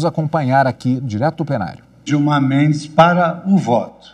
Vamos acompanhar aqui direto do plenário. Gilmar Mendes para o voto.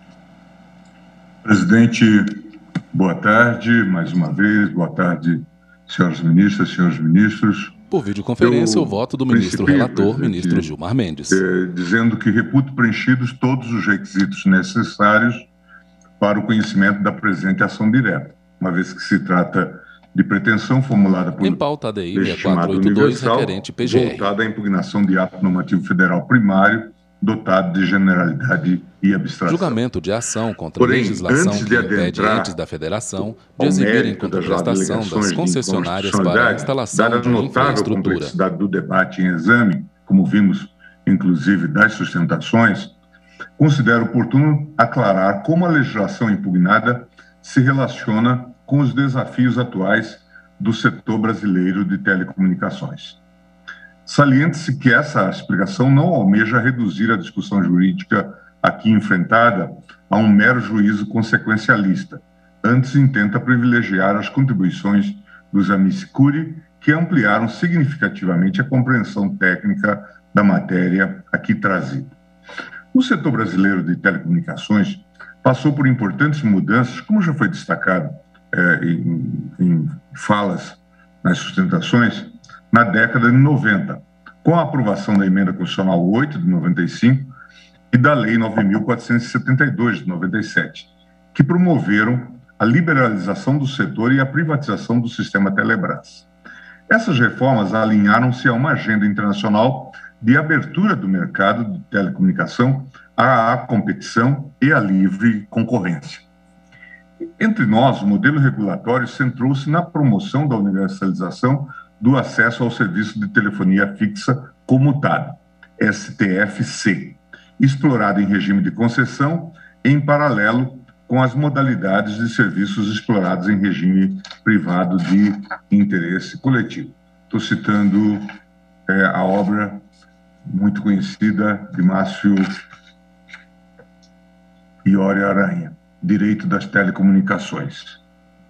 Presidente, boa tarde, mais uma vez. Boa tarde, senhoras ministras, senhores ministros. Por videoconferência, o voto do ministro relator, ministro Gilmar Mendes. Dizendo que reputo preenchidos todos os requisitos necessários para o conhecimento da presente ação direta, uma vez que se trata de pretensão formulada por em pauta ADI legitimado 6482, universal, requerente PGR. voltada à impugnação de ato normativo federal primário dotado de generalidade e abstração. Julgamento de ação contra Porém, legislação antes que de impede adentrar entes da federação de ao exibirem mérito das contraprestação alegações das de concessionárias para a inconstitucionalidade, instalação dada de a notável infraestrutura. complexidade do debate em exame, como vimos, inclusive, das sustentações, considero oportuno aclarar como a legislação impugnada se relaciona com os desafios atuais do setor brasileiro de telecomunicações. Saliente-se que essa explicação não almeja reduzir a discussão jurídica aqui enfrentada a um mero juízo consequencialista, antes intenta privilegiar as contribuições dos amici curiae, que ampliaram significativamente a compreensão técnica da matéria aqui trazida. O setor brasileiro de telecomunicações passou por importantes mudanças, como já foi destacado em falas nas sustentações, na década de 90, com a aprovação da Emenda Constitucional 8, de 95, e da Lei 9.472, de 97, que promoveram a liberalização do setor e a privatização do sistema Telebrás. Essas reformas alinharam-se a uma agenda internacional de abertura do mercado de telecomunicação à competição e à livre concorrência. Entre nós, o modelo regulatório centrou-se na promoção da universalização do acesso ao serviço de telefonia fixa comutado, STFC, explorado em regime de concessão, em paralelo com as modalidades de serviços explorados em regime privado de interesse coletivo. Estou citando a obra muito conhecida de Márcio Iori Aranha, Direito das Telecomunicações.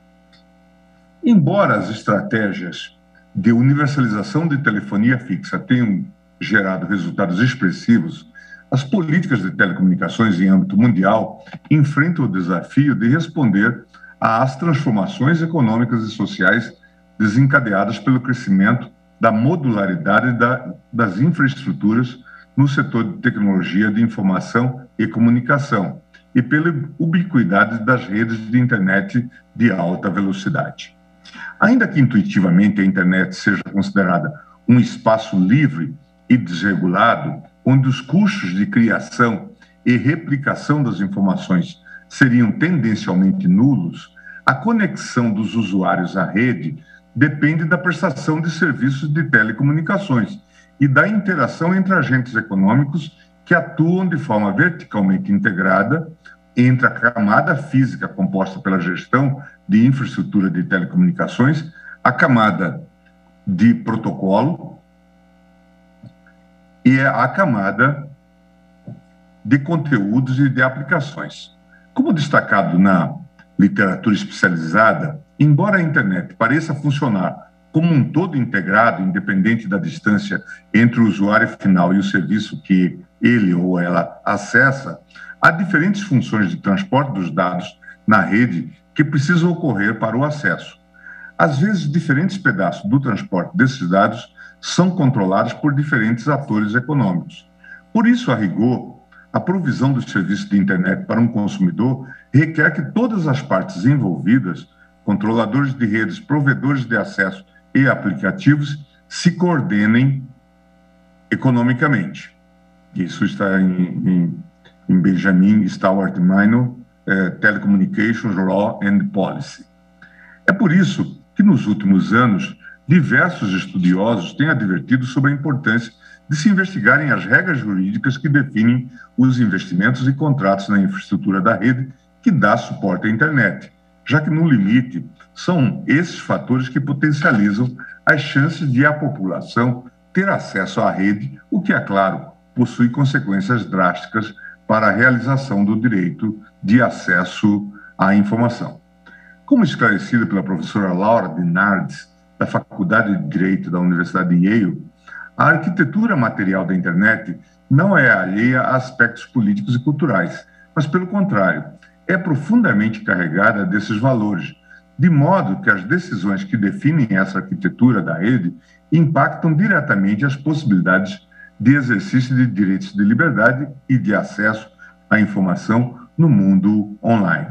Embora as estratégias de universalização de telefonia fixa tenham gerado resultados expressivos, as políticas de telecomunicações em âmbito mundial enfrentam o desafio de responder às transformações econômicas e sociais desencadeadas pelo crescimento da modularidade das infraestruturas no setor de tecnologia de informação e comunicação e pela ubiquidade das redes de internet de alta velocidade. Ainda que intuitivamente a internet seja considerada um espaço livre e desregulado, onde os custos de criação e replicação das informações seriam tendencialmente nulos, a conexão dos usuários à rede depende da prestação de serviços de telecomunicações e da interação entre agentes econômicos que atuam de forma verticalmente integrada entre a camada física composta pela gestão de infraestrutura de telecomunicações, a camada de protocolo e a camada de conteúdos e de aplicações. Como destacado na literatura especializada, embora a internet pareça funcionar como um todo integrado, independente da distância entre o usuário final e o serviço que ele ou ela acessa, há diferentes funções de transporte dos dados na rede que precisam ocorrer para o acesso. Às vezes, diferentes pedaços do transporte desses dados são controlados por diferentes atores econômicos. Por isso, a rigor, a provisão dos serviços de internet para um consumidor requer que todas as partes envolvidas, controladores de redes, provedores de acesso e aplicativos, se coordenem economicamente. Isso está em Benjamin Stewart Minor, Telecommunications Law and Policy. É por isso que, nos últimos anos, diversos estudiosos têm advertido sobre a importância de se investigarem as regras jurídicas que definem os investimentos e contratos na infraestrutura da rede que dá suporte à internet, já que, no limite, são esses fatores que potencializam as chances de a população ter acesso à rede, o que, é claro, possui consequências drásticas para a realização do direito de acesso à informação. Como esclarecido pela professora Laura Dinardes, da Faculdade de Direito da Universidade de Yale, A arquitetura material da internet não é alheia a aspectos políticos e culturais, mas, pelo contrário, é profundamente carregada desses valores, de modo que as decisões que definem essa arquitetura da rede impactam diretamente as possibilidades de exercício de direitos de liberdade e de acesso à informação no mundo online.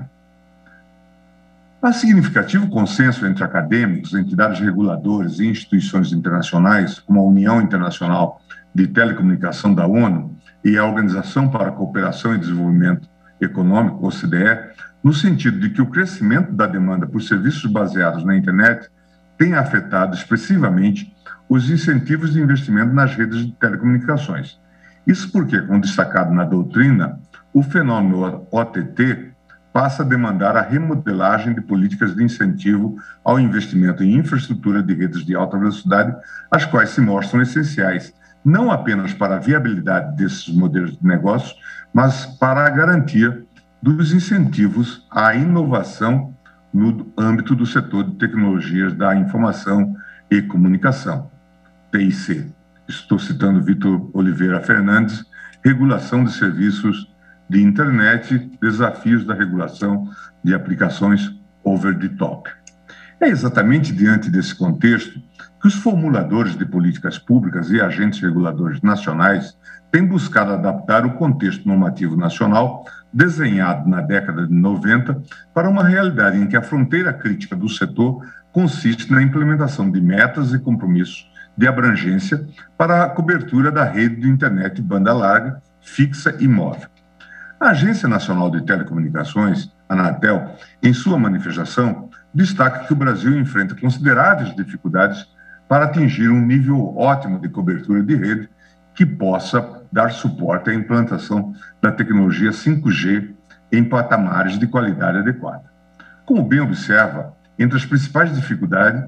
Há significativo consenso entre acadêmicos, entidades reguladoras e instituições internacionais, como a União Internacional de Telecomunicação da ONU e a Organização para a Cooperação e Desenvolvimento Econômico, OCDE, no sentido de que o crescimento da demanda por serviços baseados na internet tem afetado expressivamente os incentivos de investimento nas redes de telecomunicações. Isso porque, como destacado na doutrina, o fenômeno OTT passa a demandar a remodelagem de políticas de incentivo ao investimento em infraestrutura de redes de alta velocidade, as quais se mostram essenciais, não apenas para a viabilidade desses modelos de negócios, mas para a garantia dos incentivos à inovação no âmbito do setor de tecnologias da informação e comunicação, TIC. Estou citando Vitor Oliveira Fernandes, Regulação de Serviços de Internet, Desafios da Regulação de Aplicações Over the Top. É exatamente diante desse contexto que os formuladores de políticas públicas e agentes reguladores nacionais têm buscado adaptar o contexto normativo nacional desenhado na década de 90 para uma realidade em que a fronteira crítica do setor consiste na implementação de metas e compromissos de abrangência para a cobertura da rede de internet banda larga, fixa e móvel. A Agência Nacional de Telecomunicações, Anatel, em sua manifestação, destaca que o Brasil enfrenta consideráveis dificuldades para atingir um nível ótimo de cobertura de rede que possa dar suporte à implantação da tecnologia 5G em patamares de qualidade adequada. Como bem observa, entre as principais dificuldades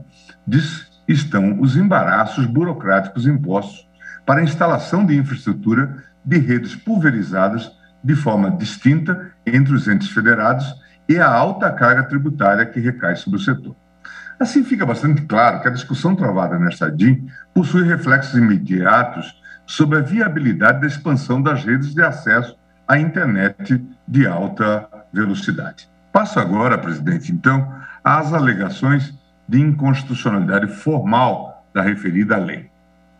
estão os embaraços burocráticos impostos para a instalação de infraestrutura de redes pulverizadas de forma distinta entre os entes federados e a alta carga tributária que recai sobre o setor. Assim, fica bastante claro que a discussão travada nesta DIN possui reflexos imediatos sobre a viabilidade da expansão das redes de acesso à internet de alta velocidade. Passo agora, presidente, então, às alegações de inconstitucionalidade formal da referida lei.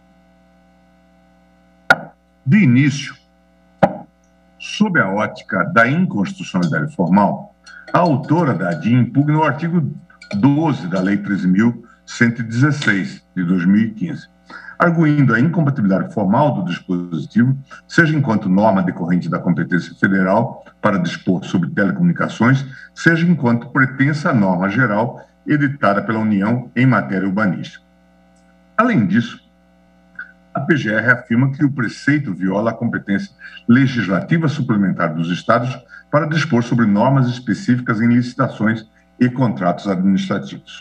De início, sob a ótica da inconstitucionalidade formal, a autora da DIN impugna o artigo 12 da Lei 13.116, de 2015, arguindo a incompatibilidade formal do dispositivo, seja enquanto norma decorrente da competência federal para dispor sobre telecomunicações, seja enquanto pretensa norma geral editada pela União em matéria urbanística. Além disso, a PGR afirma que o preceito viola a competência legislativa suplementar dos Estados para dispor sobre normas específicas em licitações e contratos administrativos.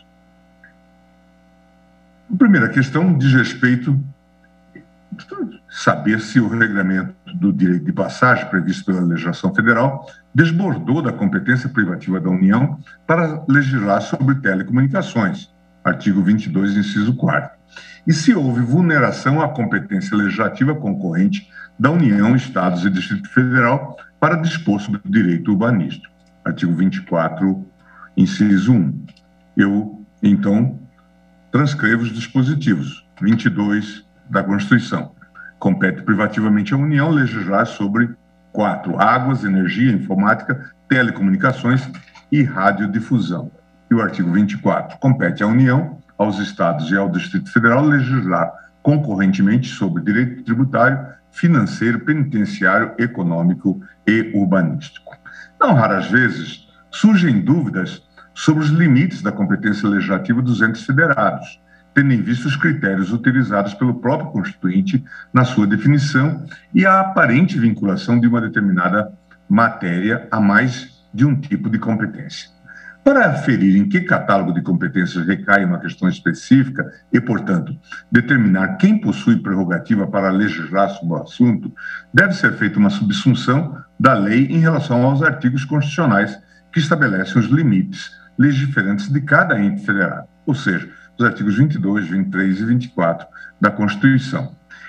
A primeira questão diz respeito a saber se o regulamento do direito de passagem previsto pela legislação federal desbordou da competência privativa da União para legislar sobre telecomunicações, artigo 22, inciso 4º, e se houve vulneração à competência legislativa concorrente da União, Estados e Distrito Federal para dispor sobre o direito urbanístico, artigo 24, inciso 1. Eu, então, transcrevo os dispositivos 22 da Constituição. Compete privativamente à União legislar sobre 4. Águas, energia, informática, telecomunicações e radiodifusão. E o artigo 24. Compete à União, aos Estados e ao Distrito Federal legislar concorrentemente sobre direito tributário, financeiro, penitenciário, econômico e urbanístico. Não raras vezes surgem dúvidas sobre os limites da competência legislativa dos entes federados, tendo em vista os critérios utilizados pelo próprio Constituinte na sua definição e a aparente vinculação de uma determinada matéria a mais de um tipo de competência. Para aferir em que catálogo de competências recai uma questão específica e, portanto, determinar quem possui prerrogativa para legislar sobre o assunto, deve ser feita uma subsunção da lei em relação aos artigos constitucionais que estabelecem os limites legiferantes de cada ente federado, ou seja, os artigos 22, 23 e 24 da Constituição.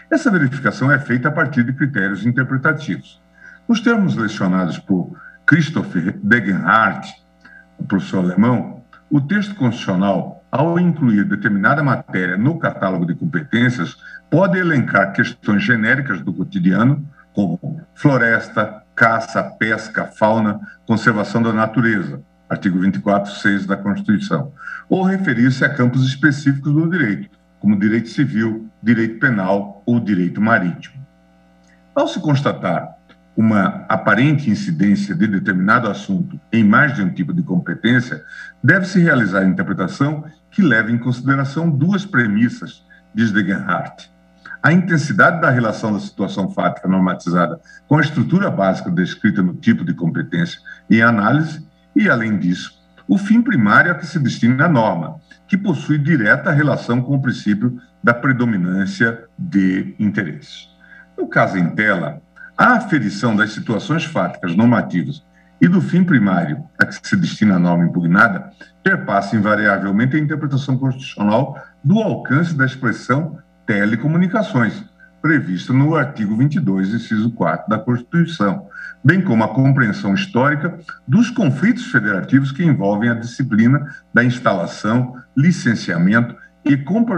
Essa verificação é feita a partir de critérios interpretativos. Nos termos lecionados por Christopher Degenhardt, o professor alemão, o texto constitucional, ao incluir determinada matéria no catálogo de competências, pode elencar questões genéricas do cotidiano, como floresta, caça, pesca, fauna, conservação da natureza, artigo 24, 6 da Constituição, ou referir-se a campos específicos do direito, como direito civil, direito penal ou direito marítimo. Ao se constatar uma aparente incidência de determinado assunto em mais de um tipo de competência, deve-se realizar a interpretação que leve em consideração duas premissas, diz Degenhardt: a intensidade da relação da situação fática normatizada com a estrutura básica descrita no tipo de competência em análise e, além disso, o fim primário a que se destina a norma, que possui direta relação com o princípio da predominância de interesses. No caso em tela, a aferição das situações fáticas normativas e do fim primário a que se destina a norma impugnada perpassa invariavelmente a interpretação constitucional do alcance da expressão telecomunicações, prevista no artigo 22, inciso 4 da Constituição, bem como a compreensão histórica dos conflitos federativos que envolvem a disciplina da instalação, licenciamento e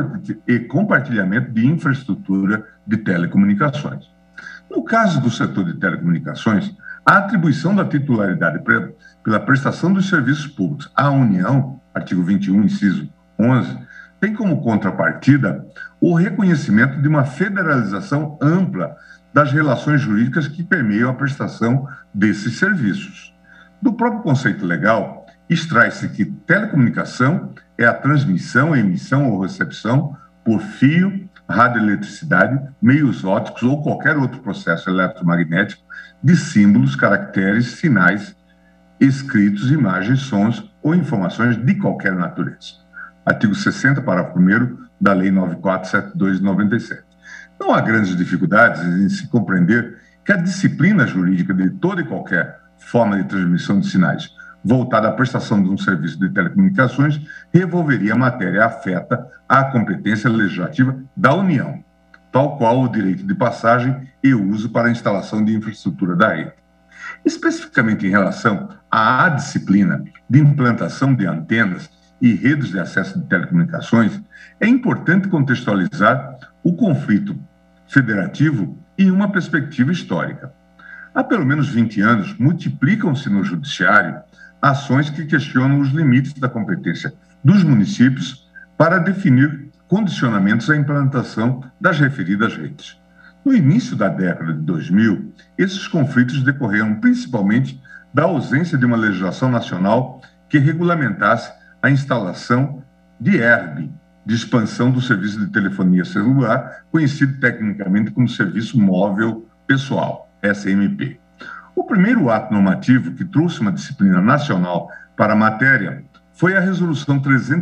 compartilhamento de infraestrutura de telecomunicações. No caso do setor de telecomunicações, a atribuição da titularidade pela prestação dos serviços públicos à União, artigo 21, inciso 11, tem como contrapartida o reconhecimento de uma federalização ampla das relações jurídicas que permeiam a prestação desses serviços. Do próprio conceito legal, extrai-se que telecomunicação é a transmissão, emissão ou recepção por fio, radioeletricidade, meios ópticos ou qualquer outro processo eletromagnético de símbolos, caracteres, sinais, escritos, imagens, sons ou informações de qualquer natureza. Artigo 60, parágrafo 1º da Lei 9472 de 97. Não há grandes dificuldades em se compreender que a disciplina jurídica de toda e qualquer forma de transmissão de sinais voltada à prestação de um serviço de telecomunicações revolveria a matéria afeta à competência legislativa da União, tal qual o direito de passagem e uso para a instalação de infraestrutura da rede. Especificamente em relação à disciplina de implantação de antenas e redes de acesso de telecomunicações, é importante contextualizar o conflito federativo em uma perspectiva histórica. Há pelo menos 20 anos, multiplicam-se no judiciário ações que questionam os limites da competência dos municípios para definir condicionamentos à implantação das referidas redes. No início da década de 2000, esses conflitos decorreram principalmente da ausência de uma legislação nacional que regulamentasse a instalação de ERB, de expansão do serviço de telefonia celular, conhecido tecnicamente como Serviço Móvel Pessoal, SMP. O primeiro ato normativo que trouxe uma disciplina nacional para a matéria foi a Resolução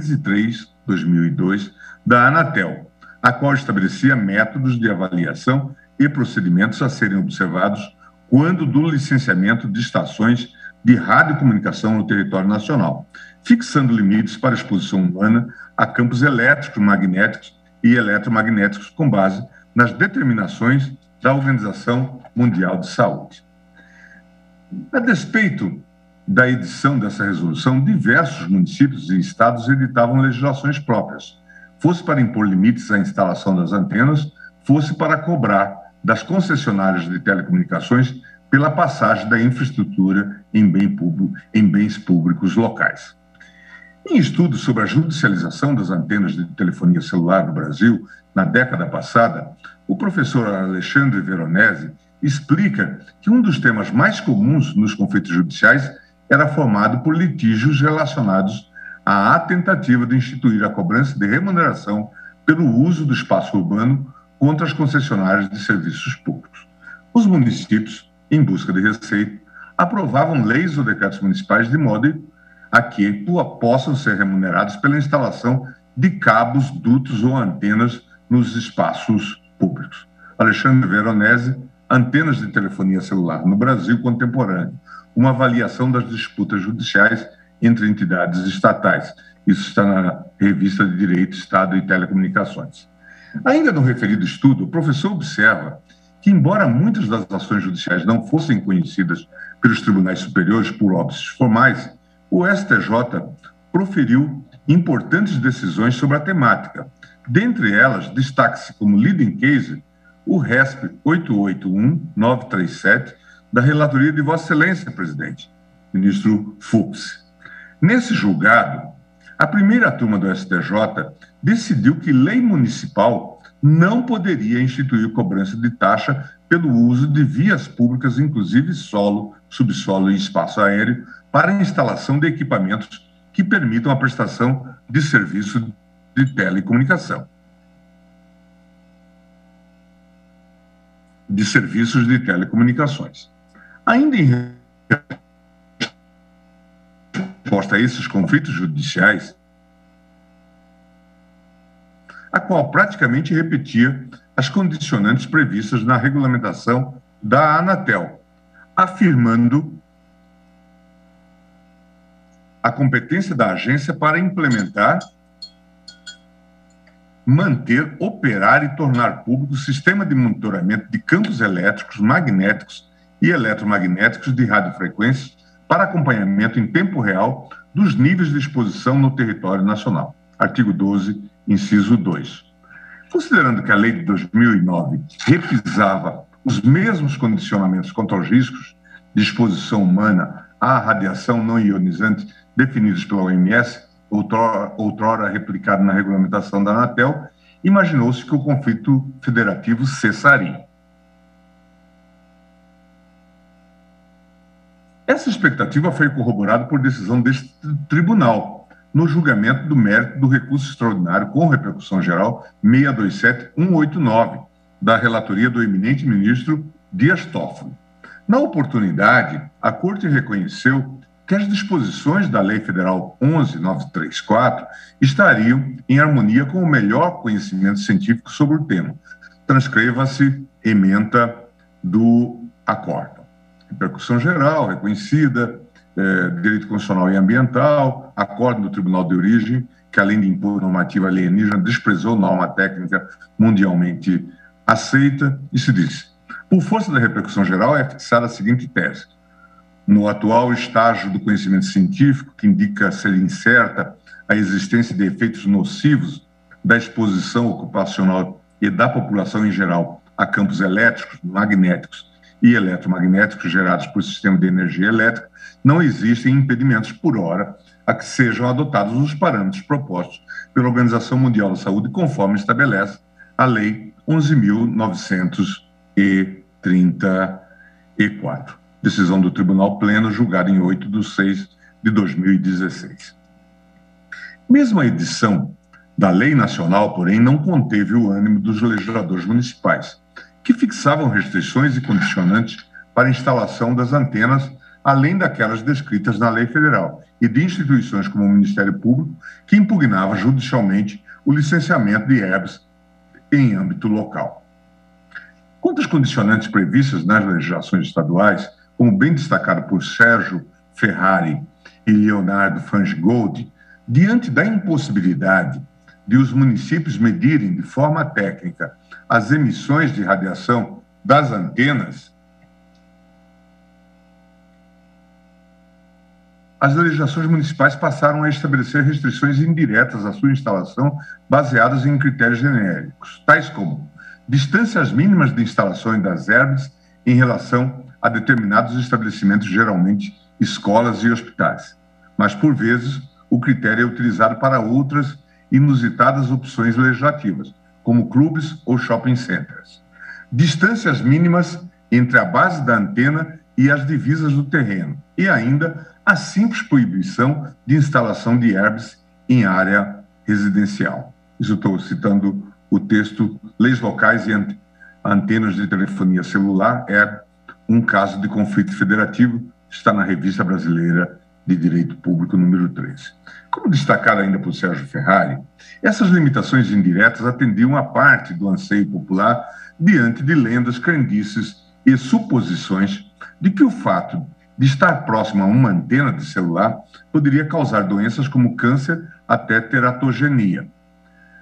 303/2002 da Anatel, a qual estabelecia métodos de avaliação e procedimentos a serem observados quando do licenciamento de estações de radiocomunicação no território nacional, fixando limites para a exposição humana a campos elétricos, magnéticos e eletromagnéticos com base nas determinações da Organização Mundial de Saúde. A despeito da edição dessa resolução, diversos municípios e estados editavam legislações próprias, fosse para impor limites à instalação das antenas, fosse para cobrar das concessionárias de telecomunicações pela passagem da infraestrutura em bens públicos locais. Em estudos sobre a judicialização das antenas de telefonia celular no Brasil, na década passada, o professor Alexandre Veronese explica que um dos temas mais comuns nos conflitos judiciais era formado por litígios relacionados à tentativa de instituir a cobrança de remuneração pelo uso do espaço urbano contra as concessionárias de serviços públicos. Os municípios, em busca de receita, aprovavam leis ou decretos municipais de modo a que possam ser remunerados pela instalação de cabos, dutos ou antenas nos espaços públicos. Alexandre Veronese, Antenas de Telefonia Celular no Brasil Contemporâneo, uma avaliação das disputas judiciais entre entidades estatais. Isso está na Revista de Direito, Estado e Telecomunicações. Ainda no referido estudo, o professor observa que, embora muitas das ações judiciais não fossem conhecidas pelos tribunais superiores por óbices formais, o STJ proferiu importantes decisões sobre a temática. Dentre elas, destaca-se como leading case o RESP 881-937 da relatoria de Vossa Excelência, presidente, ministro Fux. Nesse julgado, a primeira turma do STJ decidiu que lei municipal não poderia instituir cobrança de taxa pelo uso de vias públicas, inclusive solo, subsolo e espaço aéreo, para a instalação de equipamentos que permitam a prestação de serviço de telecomunicação. De serviços de telecomunicações. Ainda em resposta a esses conflitos judiciais, a qual praticamente repetia as condicionantes previstas na regulamentação da Anatel, afirmando a competência da agência para implementar, manter, operar e tornar público o sistema de monitoramento de campos elétricos, magnéticos e eletromagnéticos de radiofrequências para acompanhamento em tempo real dos níveis de exposição no território nacional. Artigo 12, inciso 2. Considerando que a lei de 2009 repisava os mesmos condicionamentos contra os riscos de exposição humana à radiação não ionizante definidos pela OMS, outrora replicado na regulamentação da Anatel, imaginou-se que o conflito federativo cessaria. Essa expectativa foi corroborada por decisão deste tribunal, no julgamento do mérito do recurso extraordinário com repercussão geral 627.189, da relatoria do eminente ministro Dias Toffoli. Na oportunidade, a Corte reconheceu que as disposições da Lei Federal 11.934 estariam em harmonia com o melhor conhecimento científico sobre o tema. Transcreva-se ementa do acórdão. Repercussão geral, reconhecida, direito constitucional e ambiental, acórdão do Tribunal de Origem, que além de impor normativa alienígena, desprezou norma técnica mundialmente aceita, e se diz: por força da repercussão geral é fixada a seguinte tese: no atual estágio do conhecimento científico, que indica ser incerta a existência de efeitos nocivos da exposição ocupacional e da população em geral a campos elétricos, magnéticos e eletromagnéticos gerados por sistema de energia elétrica, não existem impedimentos por hora a que sejam adotados os parâmetros propostos pela Organização Mundial da Saúde, conforme estabelece a Lei 11.934. Decisão do Tribunal Pleno, julgada em 8/6/2016. Mesmo a edição da Lei Nacional, porém, não conteve o ânimo dos legisladores municipais, que fixavam restrições e condicionantes para a instalação das antenas, além daquelas descritas na Lei Federal, e de instituições como o Ministério Público, que impugnava judicialmente o licenciamento de herbes em âmbito local. Quanto às condicionantes previstas nas legislações estaduais, como bem destacado por Sérgio Ferrari e Leonardo Fangigold, diante da impossibilidade de os municípios medirem de forma técnica as emissões de radiação das antenas, as legislações municipais passaram a estabelecer restrições indiretas à sua instalação baseadas em critérios genéricos, tais como distâncias mínimas de instalações das herbes em relação a determinados estabelecimentos, geralmente escolas e hospitais. Mas, por vezes, o critério é utilizado para outras inusitadas opções legislativas, como clubes ou shopping centers. Distâncias mínimas entre a base da antena e as divisas do terreno, e ainda a simples proibição de instalação de herbes em área residencial. Isso estou citando o texto Leis Locais e Antenas de Telefonia Celular, é um caso de conflito federativo, está na Revista Brasileira de Direito Público, número 13. Como destacado ainda por Sérgio Ferrari, essas limitações indiretas atendiam a parte do anseio popular diante de lendas, crendices e suposições de que o fato de estar próximo a uma antena de celular poderia causar doenças como câncer até teratogenia.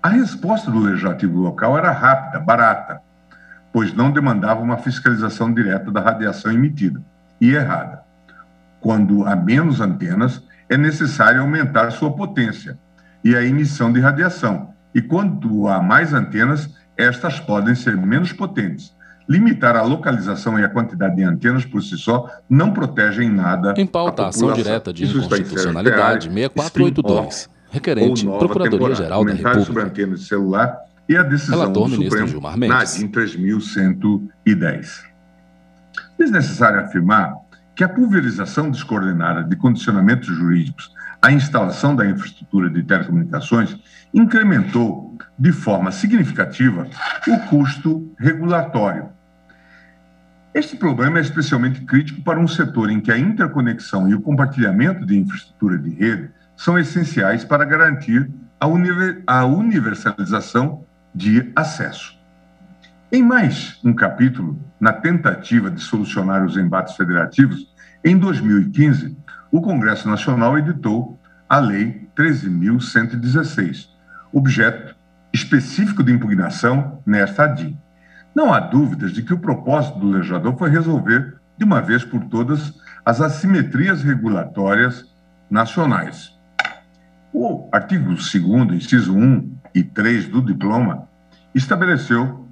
A resposta do legislativo local era rápida, barata, pois não demandava uma fiscalização direta da radiação emitida, e errada. Quando há menos antenas, é necessário aumentar sua potência e a emissão de radiação. E quando há mais antenas, estas podem ser menos potentes. Limitar a localização e a quantidade de antenas por si só não protege em nada Em pauta, a ação direta de inconstitucionalidade 6482, requerente Procuradoria-Geral da República. Sobre antenas de celular e a decisão Relator, do ministro Supremo Gilmar Mendes. na ADIM 3110. É necessário afirmar que a pulverização descoordenada de condicionamentos jurídicos à instalação da infraestrutura de telecomunicações incrementou de forma significativa o custo regulatório. Este problema é especialmente crítico para um setor em que a interconexão e o compartilhamento de infraestrutura de rede são essenciais para garantir a universalização de acesso. Em mais um capítulo, na tentativa de solucionar os embates federativos, em 2015, o Congresso Nacional editou a Lei 13.116, objeto específico de impugnação nesta ADIM. Não há dúvidas de que o propósito do legislador foi resolver, de uma vez por todas, as assimetrias regulatórias nacionais. O artigo 2º, inciso 1 e 3 do diploma, estabeleceu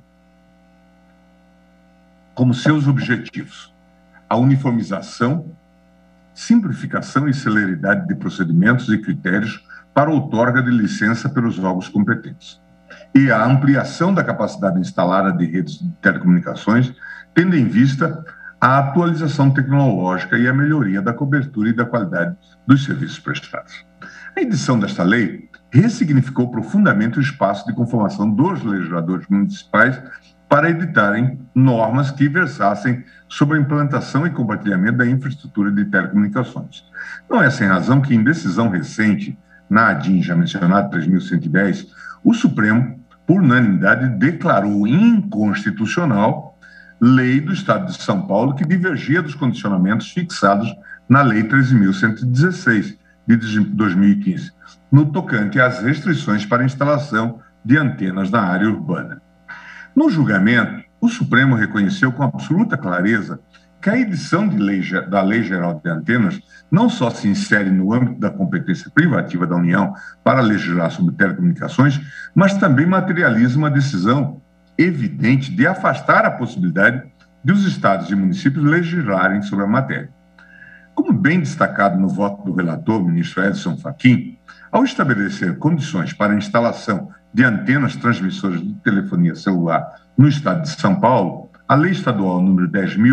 como seus objetivos a uniformização, simplificação e celeridade de procedimentos e critérios para a outorga de licença pelos órgãos competentes, e a ampliação da capacidade instalada de redes de telecomunicações, tendo em vista a atualização tecnológica e a melhoria da cobertura e da qualidade dos serviços prestados. A edição desta lei ressignificou profundamente o espaço de conformação dos legisladores municipais para editarem normas que versassem sobre a implantação e compartilhamento da infraestrutura de telecomunicações. Não é sem razão que, em decisão recente, na ADIM, já mencionada, 3.110, o Supremo, por unanimidade, declarou inconstitucional lei do Estado de São Paulo que divergia dos condicionamentos fixados na Lei 13.116, de 2015, no tocante às restrições para a instalação de antenas na área urbana. No julgamento, o Supremo reconheceu com absoluta clareza que a edição da Lei Geral de Antenas não só se insere no âmbito da competência privativa da União para legislar sobre telecomunicações, mas também materializa uma decisão evidente de afastar a possibilidade de os estados e municípios legislarem sobre a matéria. Como bem destacado no voto do relator, ministro Edson Fachin, ao estabelecer condições para a instalação de antenas transmissoras de telefonia celular no estado de São Paulo, a Lei Estadual número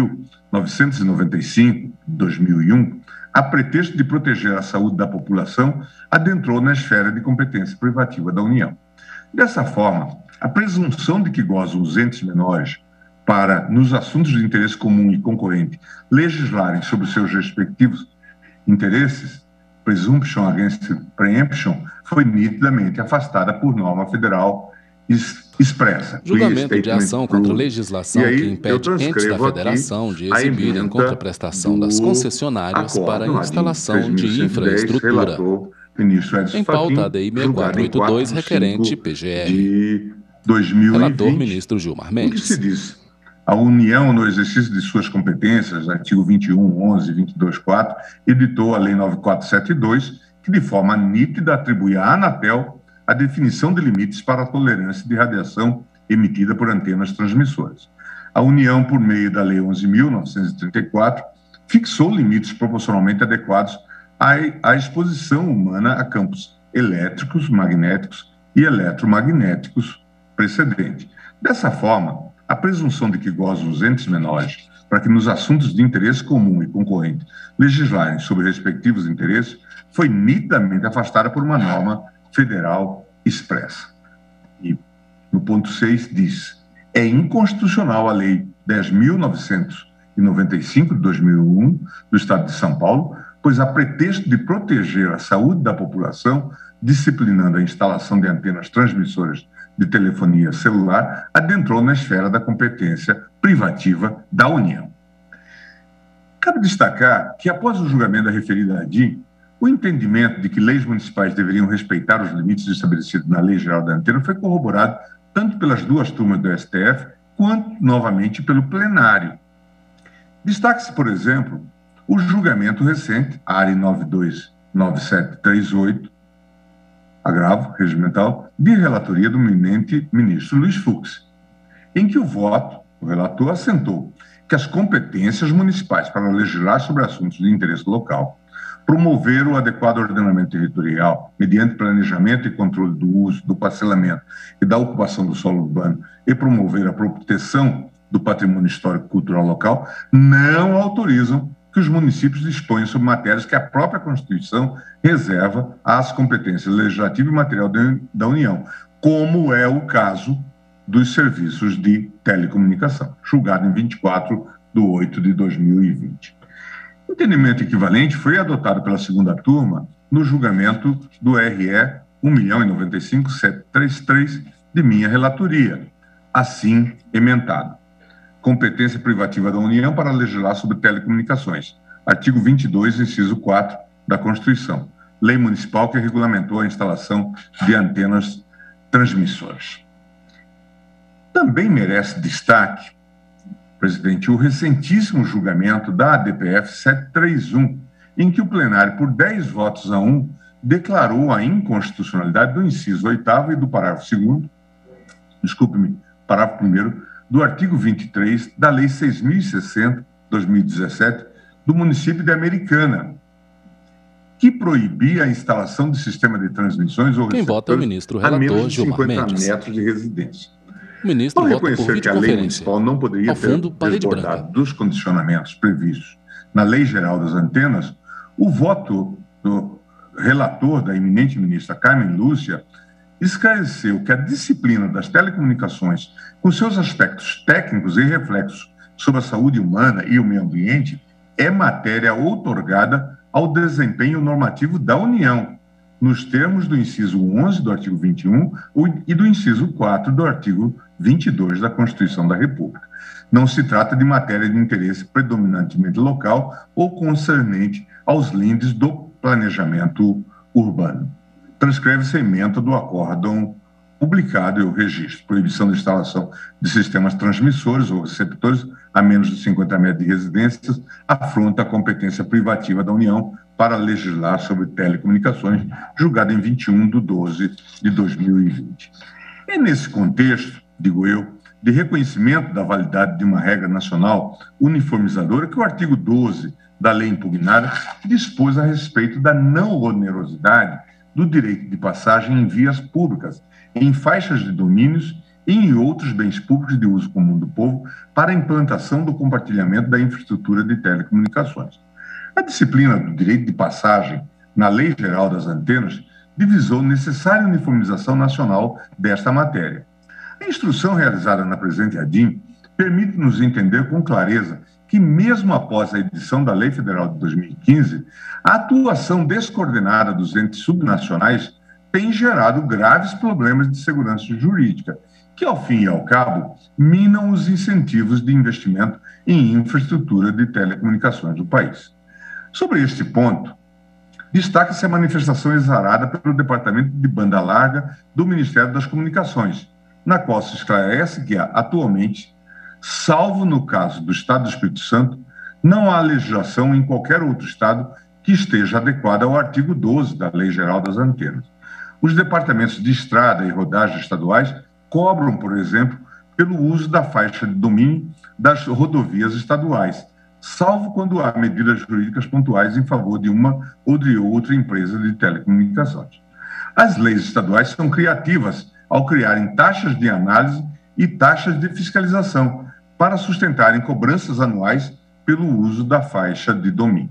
10.995, de 2001, a pretexto de proteger a saúde da população, adentrou na esfera de competência privativa da União. Dessa forma, a presunção de que gozam os entes menores para, nos assuntos de interesse comum e concorrente, legislarem sobre seus respectivos interesses, presumption against preemption, foi nitidamente afastada por norma federal expressa. Julgamento de ação contra a legislação que impede entes da federação de exibirem contraprestação das concessionárias para a instalação de infraestrutura. Em pauta, ADI 6482, requerente PGR. Relator, ministro Gilmar Mendes. O que se diz? A União, no exercício de suas competências, artigo 21, 11 e 22.4, editou a Lei 9472, que de forma nítida atribui à Anatel a definição de limites para a tolerância de radiação emitida por antenas transmissoras. A União, por meio da Lei 11.934, fixou limites proporcionalmente adequados à exposição humana a campos elétricos, magnéticos e eletromagnéticos precedente. Dessa forma, a presunção de que gozam os entes menores para que nos assuntos de interesse comum e concorrente legislarem sobre respectivos interesses foi nitidamente afastada por uma norma federal expressa. E no ponto 6 diz: é inconstitucional a Lei 10.995 de 2001 do Estado de São Paulo, pois a pretexto de proteger a saúde da população, disciplinando a instalação de antenas transmissoras de telefonia celular, adentrou na esfera da competência privativa da União. Cabe destacar que, após o julgamento da referida ADIM, O entendimento de que leis municipais deveriam respeitar os limites estabelecidos na Lei Geral da Antena foi corroborado tanto pelas duas turmas do STF, quanto, novamente, pelo plenário. Destaque-se, por exemplo, o julgamento recente, ARI 929738, agravo regimental, de relatoria do eminente ministro Luiz Fux, em que o relator assentou que as competências municipais para legislar sobre assuntos de interesse local, promover o adequado ordenamento territorial mediante planejamento e controle do uso, do parcelamento e da ocupação do solo urbano e promover a proteção do patrimônio histórico e cultural local, não autorizam que os municípios disponham sobre matérias que a própria Constituição reserva às competências legislativa e material da União, como é o caso dos serviços de telecomunicação, julgado em 24/8/2020. O entendimento equivalente foi adotado pela segunda turma no julgamento do RE 1.095.733 de minha relatoria, assim emendado. Competência privativa da União para legislar sobre telecomunicações. Artigo 22, inciso 4 da Constituição. Lei municipal que regulamentou a instalação de antenas transmissoras. Também merece destaque, presidente, o recentíssimo julgamento da ADPF 731, em que o plenário, por 10 votos a 1, declarou a inconstitucionalidade do inciso 8º e do parágrafo 2º, parágrafo 1º, do artigo 23 da Lei 6.060/2017, do município de Americana, que proibia a instalação de sistema de transmissões ou receptores. Quem vota é o ministro relator Gilmar Mendes. Metros de residência. O ministro ao reconhecer que a lei municipal não poderia ter desbordado dos condicionamentos previstos na Lei Geral das Antenas, o voto do relator, da eminente ministra Carmen Lúcia, esclareceu que a disciplina das telecomunicações, com seus aspectos técnicos e reflexos sobre a saúde humana e o meio ambiente, é matéria outorgada ao desempenho normativo da União, nos termos do inciso 11 do artigo 21 e do inciso 4 do artigo 22 da Constituição da República. Não se trata de matéria de interesse predominantemente local ou concernente aos lindes do planejamento urbano. Transcreve-se a ementa do acórdão publicado e o registro. Proibição da instalação de sistemas transmissores ou receptores a menos de 50 metros de residências afronta a competência privativa da União para legislar sobre telecomunicações, julgado em 21/12/2020. É nesse contexto, digo eu, de reconhecimento da validade de uma regra nacional uniformizadora que o artigo 12 da lei impugnada dispôs a respeito da não onerosidade do direito de passagem em vias públicas, em faixas de domínios e em outros bens públicos de uso comum do povo para a implantação do compartilhamento da infraestrutura de telecomunicações. A disciplina do direito de passagem na Lei Geral das Antenas divisou necessária uniformização nacional desta matéria. A instrução realizada na presente ADIM permite-nos entender com clareza que, mesmo após a edição da Lei Federal de 2015, a atuação descoordenada dos entes subnacionais tem gerado graves problemas de segurança jurídica, que, ao fim e ao cabo, minam os incentivos de investimento em infraestrutura de telecomunicações do país. Sobre este ponto, destaca-se a manifestação exarada pelo Departamento de Banda Larga do Ministério das Comunicações, na qual se esclarece que, atualmente, salvo no caso do Estado do Espírito Santo, não há legislação em qualquer outro Estado que esteja adequada ao artigo 12 da Lei Geral das Antenas. Os departamentos de estrada e rodagem estaduais cobram, por exemplo, pelo uso da faixa de domínio das rodovias estaduais, salvo quando há medidas jurídicas pontuais em favor de uma ou de outra empresa de telecomunicações. As leis estaduais são criativas ao criarem taxas de análise e taxas de fiscalização para sustentarem cobranças anuais pelo uso da faixa de domínio.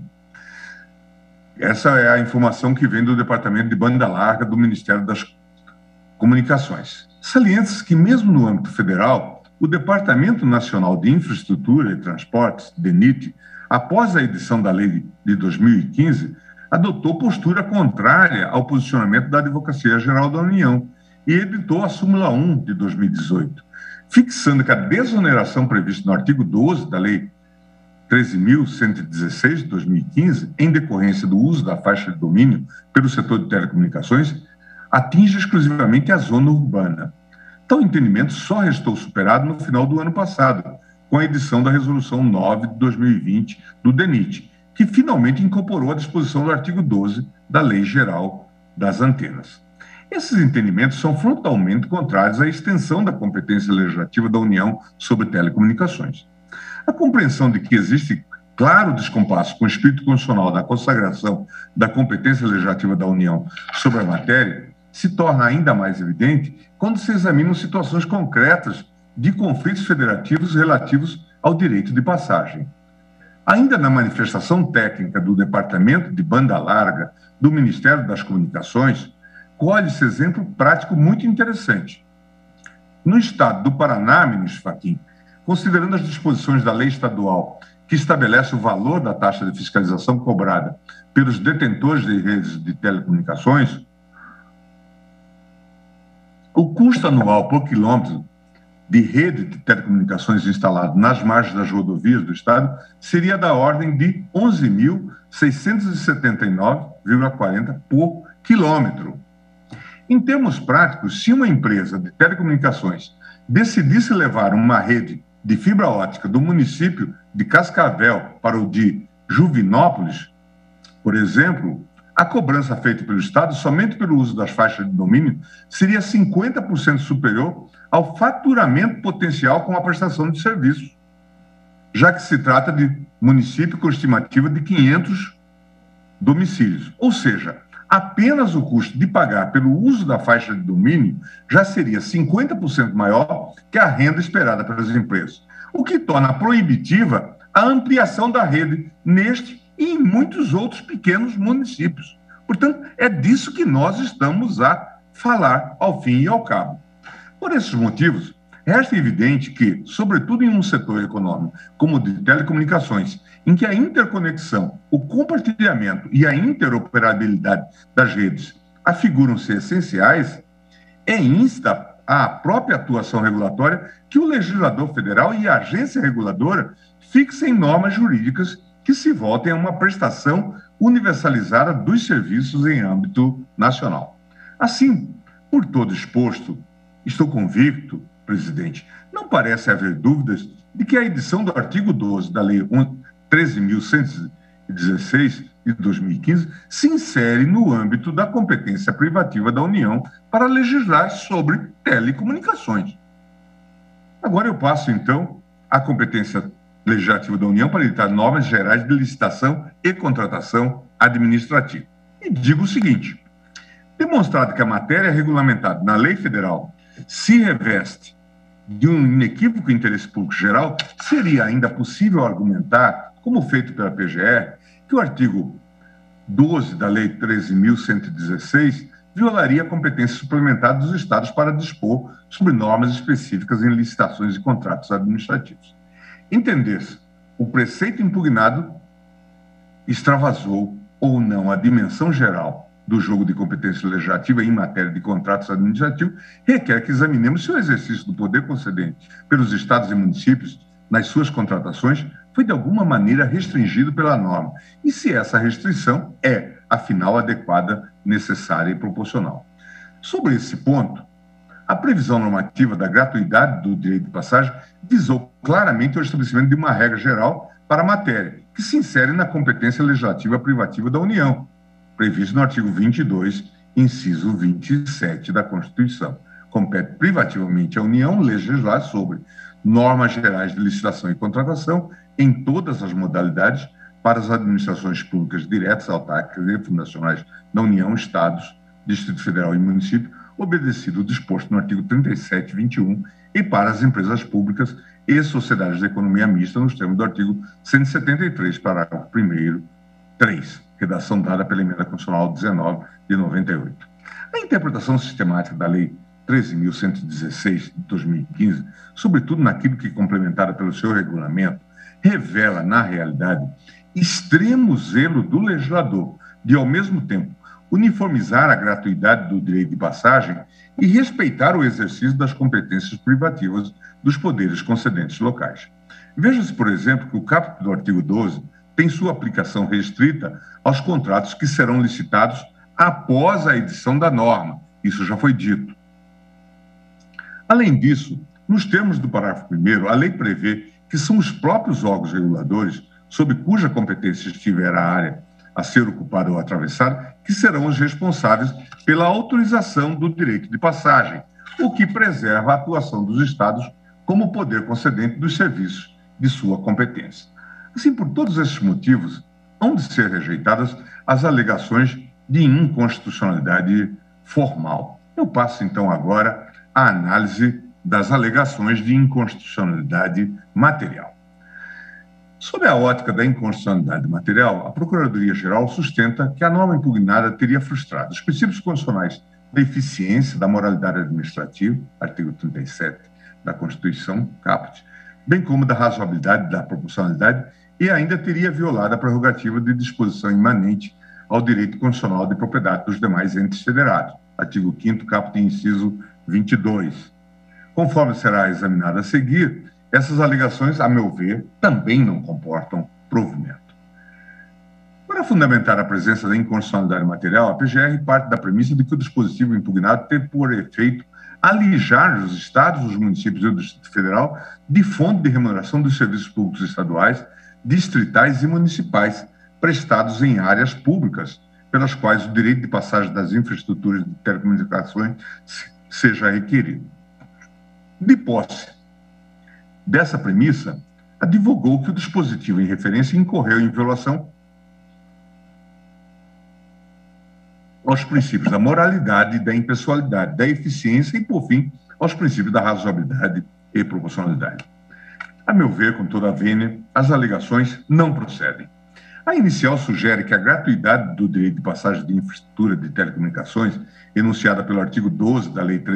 Essa é a informação que vem do Departamento de Banda Larga do Ministério das Comunicações. Salienta-se que, mesmo no âmbito federal, o Departamento Nacional de Infraestrutura e Transportes, DENIT, após a edição da lei de 2015, adotou postura contrária ao posicionamento da Advocacia Geral da União e editou a súmula 1 de 2018, fixando que a desoneração prevista no artigo 12 da lei 13.116 de 2015, em decorrência do uso da faixa de domínio pelo setor de telecomunicações, atinge exclusivamente a zona urbana. Tal entendimento só restou superado no final do ano passado, com a edição da Resolução 9 de 2020 do DENIT, que finalmente incorporou a disposição do artigo 12 da Lei Geral das Antenas. Esses entendimentos são frontalmente contrários à extensão da competência legislativa da União sobre telecomunicações. A compreensão de que existe claro descompasso com o espírito constitucional da consagração da competência legislativa da União sobre a matéria se torna ainda mais evidente quando se examinam situações concretas de conflitos federativos relativos ao direito de passagem. Ainda na manifestação técnica do Departamento de Banda Larga do Ministério das Comunicações, colhe-se exemplo prático muito interessante. No estado do Paraná, ministro Fachin, considerando as disposições da lei estadual que estabelece o valor da taxa de fiscalização cobrada pelos detentores de redes de telecomunicações, o custo anual por quilômetro de rede de telecomunicações instalado nas margens das rodovias do estado seria da ordem de 11.679,40 por quilômetro. Em termos práticos, se uma empresa de telecomunicações decidisse levar uma rede de fibra ótica do município de Cascavel para o de Juvinópolis, por exemplo, a cobrança feita pelo Estado somente pelo uso das faixas de domínio seria 50% superior ao faturamento potencial com a prestação de serviços, já que se trata de município com estimativa de 500 domicílios. Ou seja, apenas o custo de pagar pelo uso da faixa de domínio já seria 50% maior que a renda esperada pelas empresas, o que torna proibitiva a ampliação da rede neste e em muitos outros pequenos municípios. Portanto, é disso que nós estamos a falar ao fim e ao cabo. Por esses motivos, resta evidente que, sobretudo em um setor econômico como o de telecomunicações, em que a interconexão, o compartilhamento e a interoperabilidade das redes afiguram-se essenciais, é insta à própria atuação regulatória que o legislador federal e a agência reguladora fixem normas jurídicas que se voltem a uma prestação universalizada dos serviços em âmbito nacional. Assim, por todo exposto, estou convicto, presidente, não parece haver dúvidas de que a edição do artigo 12 da Lei 13.116 de 2015 se insere no âmbito da competência privativa da União para legislar sobre telecomunicações. Agora eu passo, então, à competência legislativa da União para editar normas gerais de licitação e contratação administrativa. E digo o seguinte: demonstrado que a matéria regulamentada na lei federal se reveste de um inequívoco interesse público geral, seria ainda possível argumentar, como feito pela PGR, que o artigo 12 da Lei 13.116 violaria a competência suplementar dos estados para dispor sobre normas específicas em licitações e contratos administrativos. Entender-se, o preceito impugnado extravasou ou não a dimensão geral do jogo de competência legislativa em matéria de contratos administrativos, requer que examinemos se o exercício do poder concedente pelos estados e municípios nas suas contratações foi de alguma maneira restringido pela norma e se essa restrição é, afinal, adequada, necessária e proporcional. Sobre esse ponto, a previsão normativa da gratuidade do direito de passagem visou claramente o estabelecimento de uma regra geral para a matéria, que se insere na competência legislativa privativa da União, previsto no artigo 22, inciso 27 da Constituição. Compete privativamente à União legislar sobre normas gerais de licitação e contratação em todas as modalidades para as administrações públicas diretas, autárquicas e fundacionais da União, Estados, Distrito Federal e Município, obedecido o disposto no artigo 37, 21, e para as empresas públicas e sociedades de economia mista, nos termos do artigo 173, parágrafo 1º, 3, redação dada pela Emenda Constitucional 19 de 98. A interpretação sistemática da Lei 13.116 de 2015, sobretudo naquilo que é complementada pelo seu regulamento, revela, na realidade, extremo zelo do legislador de, ao mesmo tempo, uniformizar a gratuidade do direito de passagem e respeitar o exercício das competências privativas dos poderes concedentes locais. Veja-se, por exemplo, que o caput do artigo 12 tem sua aplicação restrita aos contratos que serão licitados após a edição da norma. Isso já foi dito. Além disso, nos termos do parágrafo 1º, a lei prevê que são os próprios órgãos reguladores, sob cuja competência estiver a área a ser ocupada ou atravessada, que serão os responsáveis pela autorização do direito de passagem, o que preserva a atuação dos Estados como poder concedente dos serviços de sua competência. Assim, por todos esses motivos, hão de ser rejeitadas as alegações de inconstitucionalidade formal. Eu passo, então, agora à análise das alegações de inconstitucionalidade material. Sob a ótica da inconstitucionalidade material, a Procuradoria-Geral sustenta que a norma impugnada teria frustrado os princípios constitucionais da eficiência, da moralidade administrativa, artigo 37 da Constituição, caput, bem como da razoabilidade, da proporcionalidade, e ainda teria violado a prerrogativa de disposição imanente ao direito constitucional de propriedade dos demais entes federados, artigo 5º, caput, inciso 22. Conforme será examinado a seguir, essas alegações, a meu ver, também não comportam provimento. Para fundamentar a presença da inconstitucionalidade material, a PGR parte da premissa de que o dispositivo impugnado tem por efeito alijar os estados, os municípios e o Distrito Federal de fonte de remuneração dos serviços públicos estaduais, distritais e municipais prestados em áreas públicas, pelas quais o direito de passagem das infraestruturas de telecomunicações seja requerido. De posse dessa premissa, advogou que o dispositivo em referência incorreu em violação aos princípios da moralidade, da impessoalidade, da eficiência e, por fim, aos princípios da razoabilidade e proporcionalidade. A meu ver, com toda a vênia, as alegações não procedem. A inicial sugere que a gratuidade do direito de passagem de infraestrutura de telecomunicações, enunciada pelo artigo 12 da Lei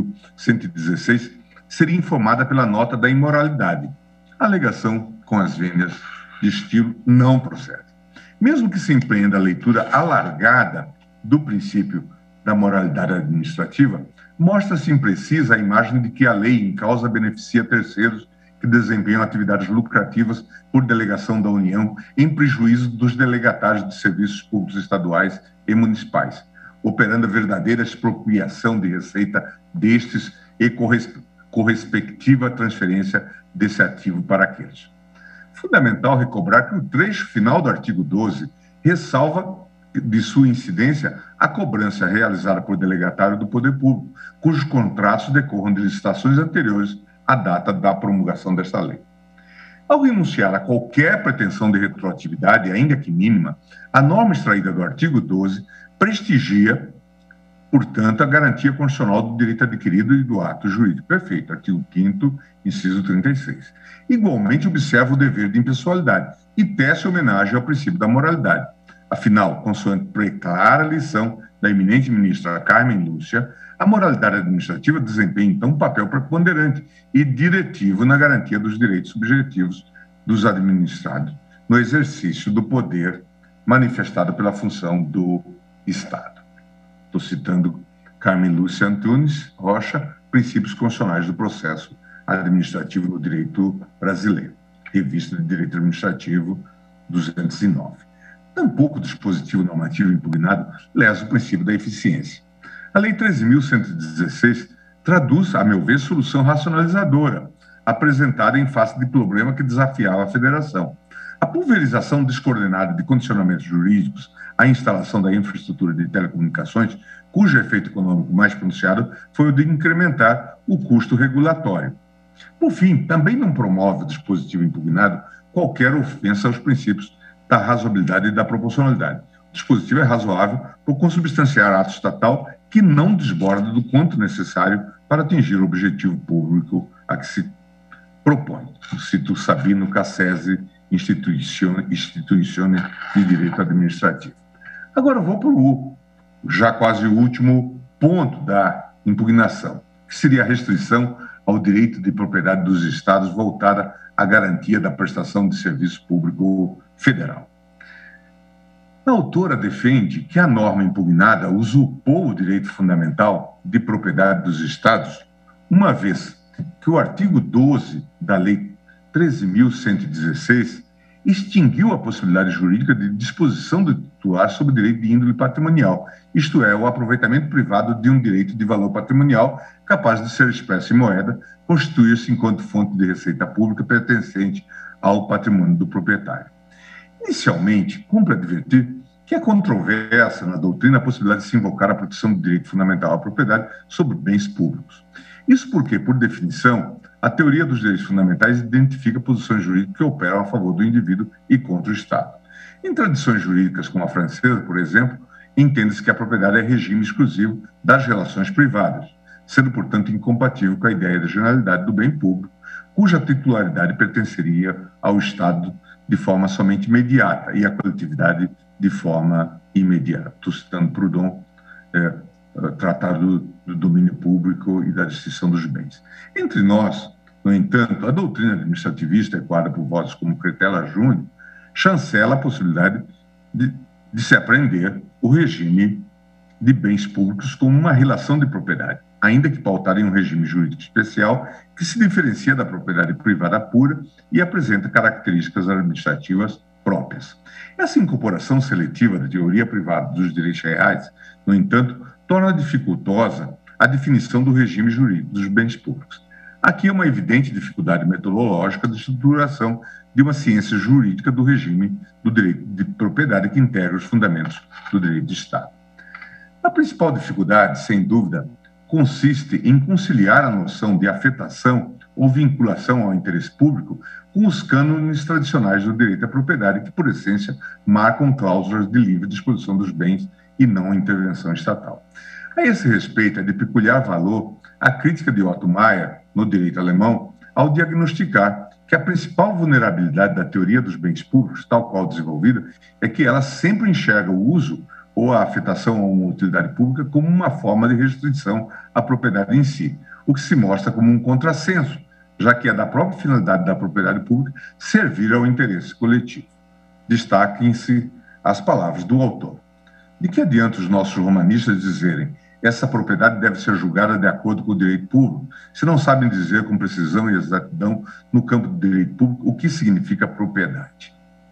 13.116, seria informada pela nota da imoralidade. A alegação com as vênias de estilo não procede. Mesmo que se empreenda a leitura alargada do princípio da moralidade administrativa, mostra-se imprecisa a imagem de que a lei em causa beneficia terceiros que desempenham atividades lucrativas por delegação da União em prejuízo dos delegatários de serviços públicos estaduais e municipais, operando a verdadeira expropriação de receita destes e correspectiva transferência desse ativo para aqueles. Fundamental recobrar que o trecho final do artigo 12 ressalva de sua incidência a cobrança realizada por delegatário do poder público, cujos contratos decorram de licitações anteriores à data da promulgação desta lei. Ao renunciar a qualquer pretensão de retroatividade, ainda que mínima, a norma extraída do artigo 12 prestigia, portanto, a garantia constitucional do direito adquirido e do ato jurídico perfeito, artigo 5º, inciso 36. Igualmente, observa o dever de impessoalidade e tece homenagem ao princípio da moralidade. Afinal, consoante preclara lição da eminente ministra Carmen Lúcia, a moralidade administrativa desempenha, então, um papel preponderante e diretivo na garantia dos direitos subjetivos dos administrados no exercício do poder manifestado pela função do Estado. Estou citando Carmen Lúcia Antunes Rocha, Princípios Constitucionais do Processo Administrativo no Direito Brasileiro, Revista de Direito Administrativo 209. Tampouco o dispositivo normativo impugnado lesa o princípio da eficiência. A Lei 13.116 traduz, a meu ver, solução racionalizadora, apresentada em face de problema que desafiava a federação. A pulverização descoordenada de condicionamentos jurídicos à instalação da infraestrutura de telecomunicações, cujo efeito econômico mais pronunciado foi o de incrementar o custo regulatório. Por fim, também não promove o dispositivo impugnado qualquer ofensa aos princípios da razoabilidade e da proporcionalidade. O dispositivo é razoável por consubstanciar ato estatal que não desborda do quanto necessário para atingir o objetivo público a que se propõe. Cito Sabino Cassese, Instituizione di Direito Administrativo. Agora vou para o já quase o último ponto da impugnação, que seria a restrição ao direito de propriedade dos Estados voltada à garantia da prestação de serviço público federal. A autora defende que a norma impugnada usurpou o direito fundamental de propriedade dos Estados, uma vez que o artigo 12 da Lei 13.116, extinguiu a possibilidade jurídica de disposição do titular sobre direito de índole patrimonial, isto é, o aproveitamento privado de um direito de valor patrimonial capaz de ser expresso em moeda, constituir-se enquanto fonte de receita pública pertencente ao patrimônio do proprietário. Inicialmente, cumpre advertir que é controversa na doutrina a possibilidade de se invocar a proteção do direito fundamental à propriedade sobre bens públicos. Isso porque, por definição, a teoria dos direitos fundamentais identifica posições jurídicas que operam a favor do indivíduo e contra o Estado. Em tradições jurídicas como a francesa, por exemplo, entende-se que a propriedade é regime exclusivo das relações privadas, sendo, portanto, incompatível com a ideia da generalidade do bem público, cuja titularidade pertenceria ao Estado de forma somente imediata e à coletividade de forma imediata. Estou citando Proudhon, Tratado do Domínio Público e da Distinção dos Bens. Entre nós, no entanto, a doutrina administrativista, ecoada por vozes como Cretella Júnior, chancela a possibilidade de se apreender o regime de bens públicos como uma relação de propriedade, ainda que pautada em um regime jurídico especial que se diferencia da propriedade privada pura e apresenta características administrativas próprias. Essa incorporação seletiva da teoria privada dos direitos reais, no entanto, torna dificultosa a definição do regime jurídico dos bens públicos. Aqui é uma evidente dificuldade metodológica de estruturação de uma ciência jurídica do regime do direito de propriedade que integra os fundamentos do direito de Estado. A principal dificuldade, sem dúvida, consiste em conciliar a noção de afetação ou vinculação ao interesse público com os cânones tradicionais do direito à propriedade, que, por essência, marcam cláusulas de livre disposição dos bens e não intervenção estatal. A esse respeito, é de peculiar valor a crítica de Otto Meyer, no direito alemão, ao diagnosticar que a principal vulnerabilidade da teoria dos bens públicos, tal qual desenvolvida, é que ela sempre enxerga o uso ou a afetação a uma utilidade pública como uma forma de restrição à propriedade em si, o que se mostra como um contrassenso, já que é da própria finalidade da propriedade pública servir ao interesse coletivo. Destaquem-se as palavras do autor. De que adianta os nossos romanistas dizerem essa propriedade deve ser julgada de acordo com o direito público, se não sabem dizer com precisão e exatidão no campo do direito público o que significa propriedade?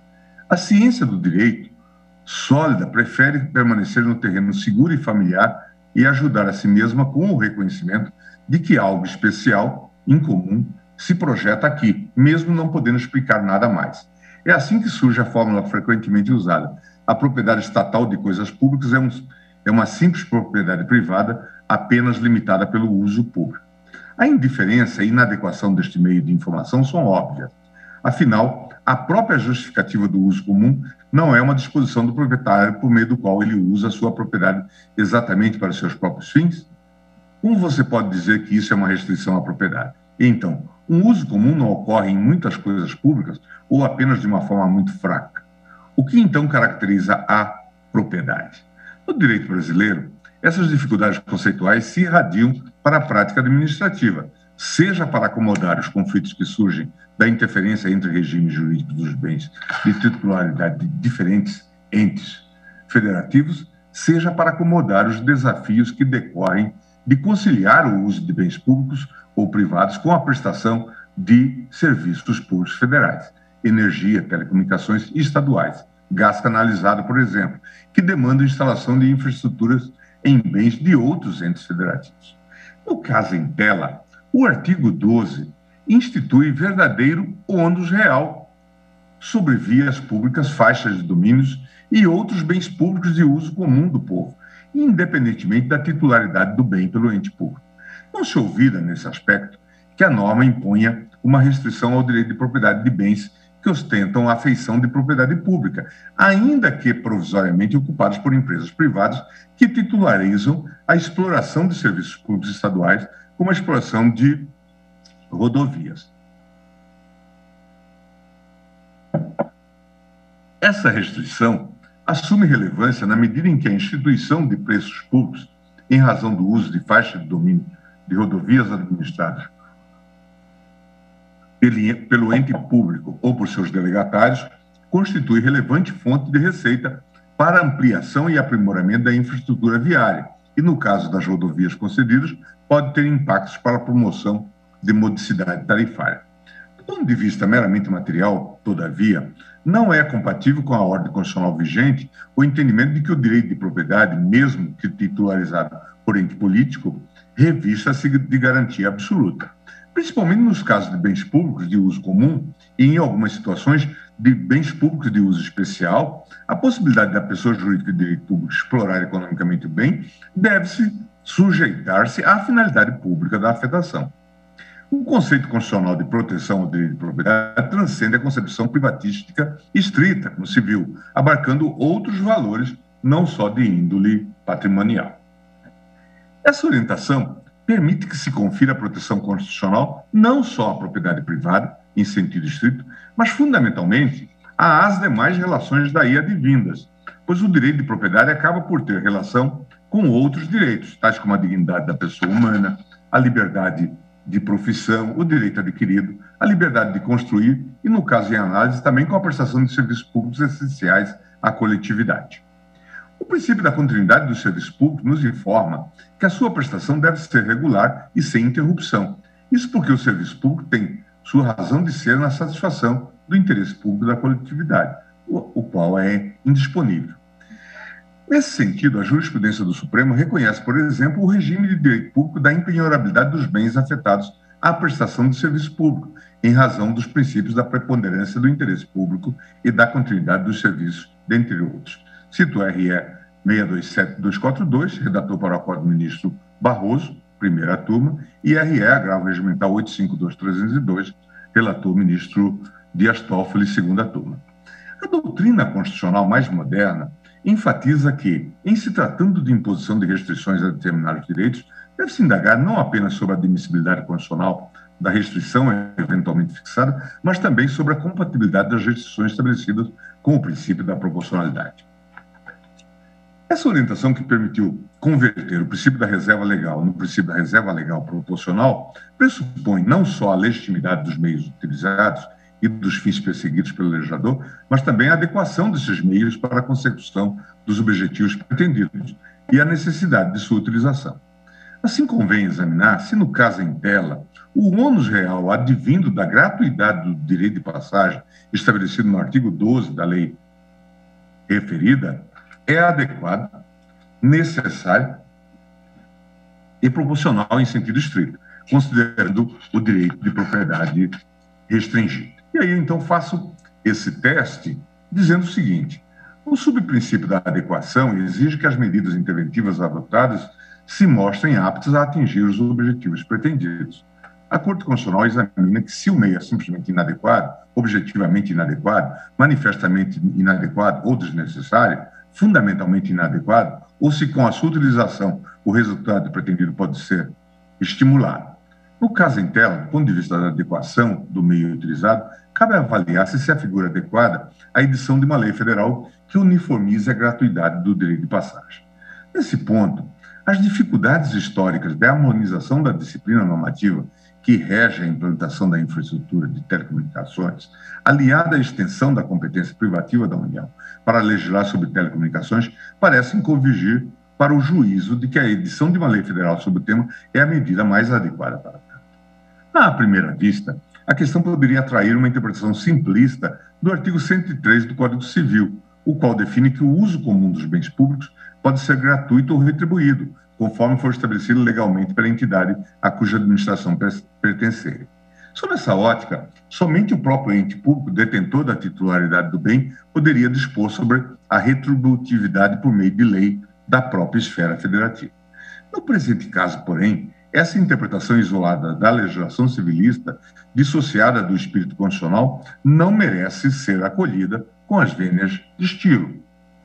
A ciência do direito sólida prefere permanecer no terreno seguro e familiar e ajudar a si mesma com o reconhecimento de que algo especial, incomum, se projeta aqui, mesmo não podendo explicar nada mais. É assim que surge a fórmula frequentemente usada. A propriedade estatal de coisas públicas é uma simples propriedade privada apenas limitada pelo uso público. A indiferença e inadequação deste meio de informação são óbvias. Afinal, a própria justificativa do uso comum não é uma disposição do proprietário por meio do qual ele usa a sua propriedade exatamente para seus próprios fins? Como você pode dizer que isso é uma restrição à propriedade? Então, um uso comum não ocorre em muitas coisas públicas ou apenas de uma forma muito fraca. O que então caracteriza a propriedade? No direito brasileiro, essas dificuldades conceituais se irradiam para a prática administrativa, seja para acomodar os conflitos que surgem da interferência entre regimes jurídicos dos bens de titularidade de diferentes entes federativos, seja para acomodar os desafios que decorrem de conciliar o uso de bens públicos ou privados com a prestação de serviços públicos federais, energia, telecomunicações e estaduais, gás canalizado, por exemplo, que demandam instalação de infraestruturas em bens de outros entes federativos. No caso em tela, o artigo 12 institui verdadeiro ônus real sobre vias públicas, faixas de domínios e outros bens públicos de uso comum do povo, independentemente da titularidade do bem pelo ente público. Não se ouvida, nesse aspecto, que a norma imponha uma restrição ao direito de propriedade de bens que ostentam a feição de propriedade pública, ainda que provisoriamente ocupados por empresas privadas que titularizam a exploração de serviços públicos estaduais, como a exploração de rodovias. Essa restrição assume relevância na medida em que a instituição de preços públicos, em razão do uso de faixa de domínio de rodovias administradas pelo ente público ou por seus delegatários, constitui relevante fonte de receita para ampliação e aprimoramento da infraestrutura viária e, no caso das rodovias concedidas, pode ter impactos para a promoção de modicidade tarifária. Do ponto de vista meramente material, todavia, não é compatível com a ordem constitucional vigente o entendimento de que o direito de propriedade, mesmo que titularizado por ente político, revista-se de garantia absoluta, principalmente nos casos de bens públicos de uso comum e, em algumas situações, de bens públicos de uso especial. A possibilidade da pessoa jurídica de direito público explorar economicamente o bem deve-se sujeitar-se à finalidade pública da afetação. O conceito constitucional de proteção ao direito de propriedade transcende a concepção privatística estrita, como se viu, abarcando outros valores, não só de índole patrimonial. Essa orientação permite que se confira a proteção constitucional não só à propriedade privada, em sentido estrito, mas fundamentalmente às demais relações daí advindas, pois o direito de propriedade acaba por ter relação com outros direitos, tais como a dignidade da pessoa humana, a liberdade de profissão, o direito adquirido, a liberdade de construir e, no caso em análise, também com a prestação de serviços públicos essenciais à coletividade. O princípio da continuidade do serviço público nos informa que a sua prestação deve ser regular e sem interrupção. Isso porque o serviço público tem sua razão de ser na satisfação do interesse público da coletividade, o qual é indisponível. Nesse sentido, a jurisprudência do Supremo reconhece, por exemplo, o regime de direito público da impenhorabilidade dos bens afetados à prestação de serviço público, em razão dos princípios da preponderância do interesse público e da continuidade dos serviços, dentre outros. Cito o RE 627242, redator para o acordo do ministro Barroso, primeira turma, e RE, agravo regimental 852302, relator ministro Dias Toffoli, segunda turma. A doutrina constitucional mais moderna enfatiza que, em se tratando de imposição de restrições a determinados direitos, deve-se indagar não apenas sobre a admissibilidade constitucional da restrição eventualmente fixada, mas também sobre a compatibilidade das restrições estabelecidas com o princípio da proporcionalidade. Essa orientação que permitiu converter o princípio da reserva legal no princípio da reserva legal proporcional pressupõe não só a legitimidade dos meios utilizados e dos fins perseguidos pelo legislador, mas também a adequação desses meios para a consecução dos objetivos pretendidos e a necessidade de sua utilização. Assim, convém examinar se, no caso em tela, o ônus real advindo da gratuidade do direito de passagem estabelecido no artigo 12 da lei referida é adequado, necessário e proporcional em sentido estrito, considerando o direito de propriedade restringido. E aí, então, faço esse teste dizendo o seguinte: o subprincípio da adequação exige que as medidas interventivas adotadas se mostrem aptas a atingir os objetivos pretendidos. A Corte Constitucional examina que, se o meio é simplesmente inadequado, objetivamente inadequado, manifestamente inadequado ou desnecessário, fundamentalmente inadequado, ou se com a sua utilização o resultado pretendido pode ser estimulado. No caso em tela, do ponto de vista da adequação do meio utilizado, cabe avaliar se a figura adequada à edição de uma lei federal que uniformize a gratuidade do direito de passagem. Nesse ponto, as dificuldades históricas de harmonização da disciplina normativa que rege a implantação da infraestrutura de telecomunicações, aliada à extensão da competência privativa da União para legislar sobre telecomunicações, parecem convergir para o juízo de que a edição de uma lei federal sobre o tema é a medida mais adequada para tanto. À primeira vista, a questão poderia atrair uma interpretação simplista do artigo 103 do Código Civil, o qual define que o uso comum dos bens públicos pode ser gratuito ou retribuído, conforme for estabelecido legalmente pela entidade a cuja administração pertencer. Sob essa ótica, somente o próprio ente público, detentor da titularidade do bem, poderia dispor sobre a retributividade por meio de lei da própria esfera federativa. No presente caso, porém, essa interpretação isolada da legislação civilista, dissociada do espírito constitucional, não merece ser acolhida com as vênias de estilo.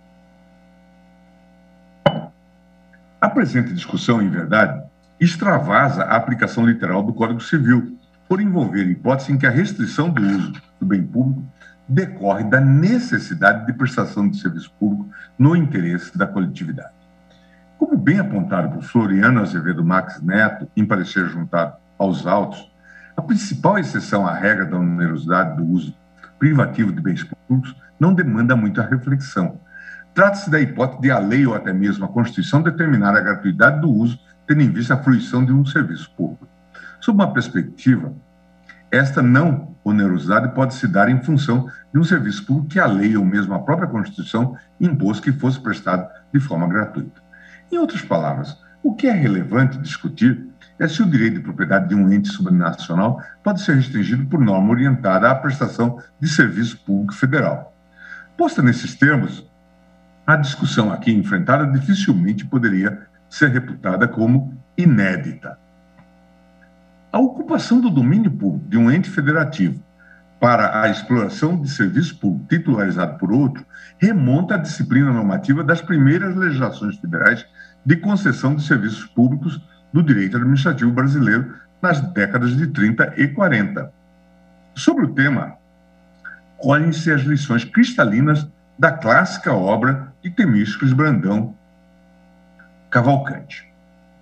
A presente discussão, em verdade, extravasa a aplicação literal do Código Civil, por envolver hipótese em que a restrição do uso do bem público decorre da necessidade de prestação de serviço público no interesse da coletividade. Como bem apontado por Floriano Azevedo Max Neto, em parecer juntado aos autos, a principal exceção à regra da onerosidade do uso privativo de bens públicos não demanda muita reflexão. Trata-se da hipótese de a lei ou até mesmo a Constituição determinar a gratuidade do uso, tendo em vista a fruição de um serviço público. Sob uma perspectiva, esta não onerosidade pode se dar em função de um serviço público que a lei ou mesmo a própria Constituição impôs que fosse prestado de forma gratuita. Em outras palavras, o que é relevante discutir é se o direito de propriedade de um ente supranacional pode ser restringido por norma orientada à prestação de serviço público federal. Posta nesses termos, a discussão aqui enfrentada dificilmente poderia ser reputada como inédita. A ocupação do domínio público de um ente federativo para a exploração de serviço público titularizado por outro remonta à disciplina normativa das primeiras legislações federais de concessão de serviços públicos do direito administrativo brasileiro nas décadas de 30 e 40. Sobre o tema, colhem-se as lições cristalinas da clássica obra de Temístocles Brandão Cavalcante,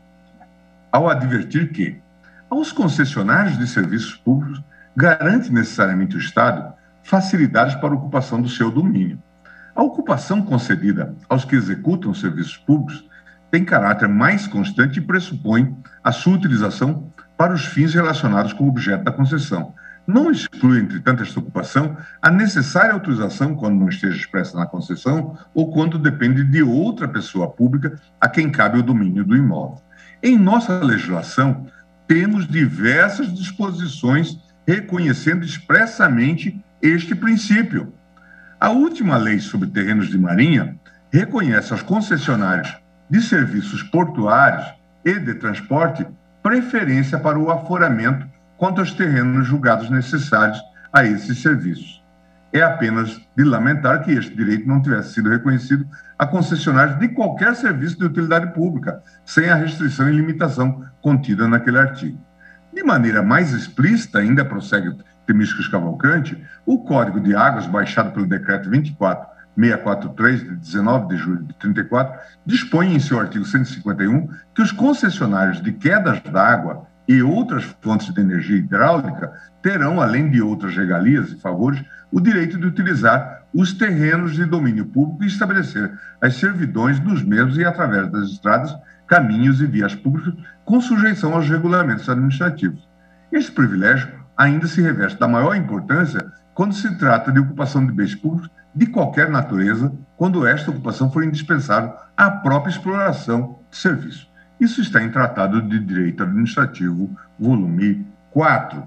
ao advertir que, aos concessionários de serviços públicos, garante necessariamente o Estado facilidades para a ocupação do seu domínio. A ocupação concedida aos que executam serviços públicos tem caráter mais constante e pressupõe a sua utilização para os fins relacionados com o objeto da concessão. Não exclui, entretanto, esta ocupação a necessária autorização quando não esteja expressa na concessão ou quando depende de outra pessoa pública a quem cabe o domínio do imóvel. Em nossa legislação, temos diversas disposições reconhecendo expressamente este princípio. A última lei sobre terrenos de marinha reconhece aos concessionários de serviços portuários e de transporte preferência para o aforamento quanto aos terrenos julgados necessários a esses serviços. É apenas de lamentar que este direito não tivesse sido reconhecido a concessionários de qualquer serviço de utilidade pública, sem a restrição e limitação contida naquele artigo. De maneira mais explícita, ainda prossegue Temístocles Cavalcante, o Código de Águas, baixado pelo Decreto 24.643, de 19 de julho de 34, dispõe em seu artigo 151 que os concessionários de quedas d'água e outras fontes de energia hidráulica terão, além de outras regalias e favores, o direito de utilizar os terrenos de domínio público e estabelecer as servidões dos mesmos e, através das estradas, caminhos e vias públicas, com sujeição aos regulamentos administrativos. Esse privilégio ainda se reveste da maior importância quando se trata de ocupação de bens públicos de qualquer natureza, quando esta ocupação for indispensável à própria exploração de serviço. Isso está em Tratado de Direito Administrativo, volume 4.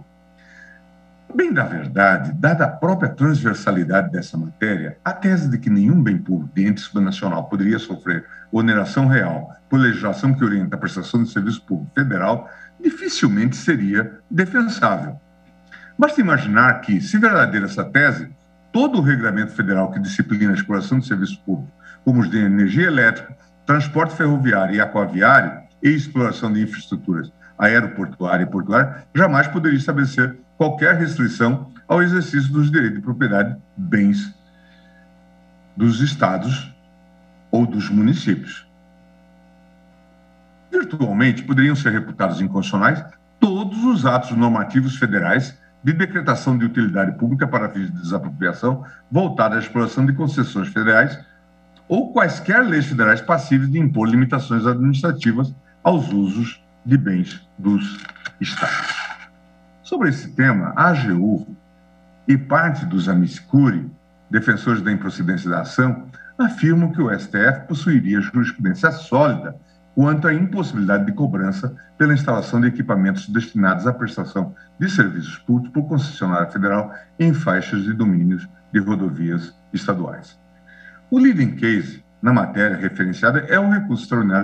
Bem da verdade, dada a própria transversalidade dessa matéria, a tese de que nenhum bem público de ente supranacional poderia sofrer oneração real por legislação que orienta a prestação de serviço público federal dificilmente seria defensável. Basta imaginar que, se verdadeira essa tese, todo o regulamento federal que disciplina a exploração de serviços públicos, como os de energia elétrica, transporte ferroviário e aquaviário e exploração de infraestruturas aeroportuária e portuária, jamais poderia estabelecer qualquer restrição ao exercício dos direitos de propriedade de bens dos estados ou dos municípios. Virtualmente, poderiam ser reputados inconstitucionais todos os atos normativos federais de decretação de utilidade pública para fins de desapropriação voltada à exploração de concessões federais ou quaisquer leis federais passíveis de impor limitações administrativas aos usos de bens dos estados. Sobre esse tema, a AGU e parte dos amici curiae, defensores da improcedência da ação, afirmam que o STF possuiria jurisprudência sólida quanto à impossibilidade de cobrança pela instalação de equipamentos destinados à prestação de serviços públicos por concessionária federal em faixas de domínios de rodovias estaduais. O leading case na matéria referenciada é o recurso extraordinário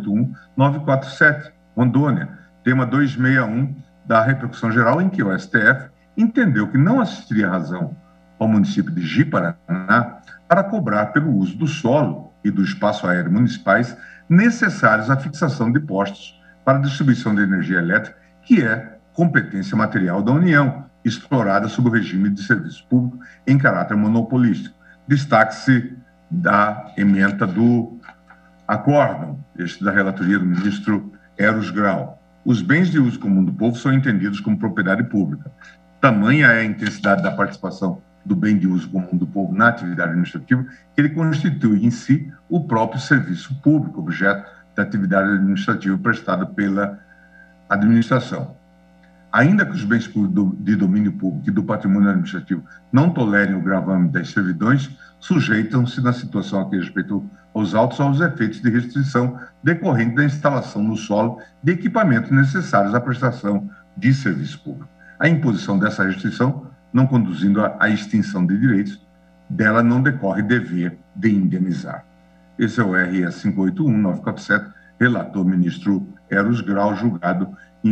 581947, Rondônia, tema 261 da repercussão geral, em que o STF entendeu que não assistiria razão ao município de Ji-Paraná para cobrar pelo uso do solo e do espaço aéreo municipais necessários à fixação de postos para distribuição de energia elétrica, que é competência material da União, explorada sob o regime de serviço público em caráter monopolístico. Destaque-se da ementa do acórdão, este da relatoria do ministro Eros Grau. Os bens de uso comum do povo são entendidos como propriedade pública. Tamanha é a intensidade da participação do bem de uso comum do povo na atividade administrativa que ele constitui em si o próprio serviço público, objeto da atividade administrativa prestada pela administração. ainda que os bens de domínio público e do patrimônio administrativo não tolerem o gravame das servidões, sujeitam-se, na situação a que respeito aos autos, aos efeitos de restrição decorrente da instalação no solo de equipamentos necessários à prestação de serviço público. A imposição dessa restrição, não conduzindo à extinção de direitos, dela não decorre dever de indenizar. Esse é o RS 581-947, relator ministro Eros Grau, julgado em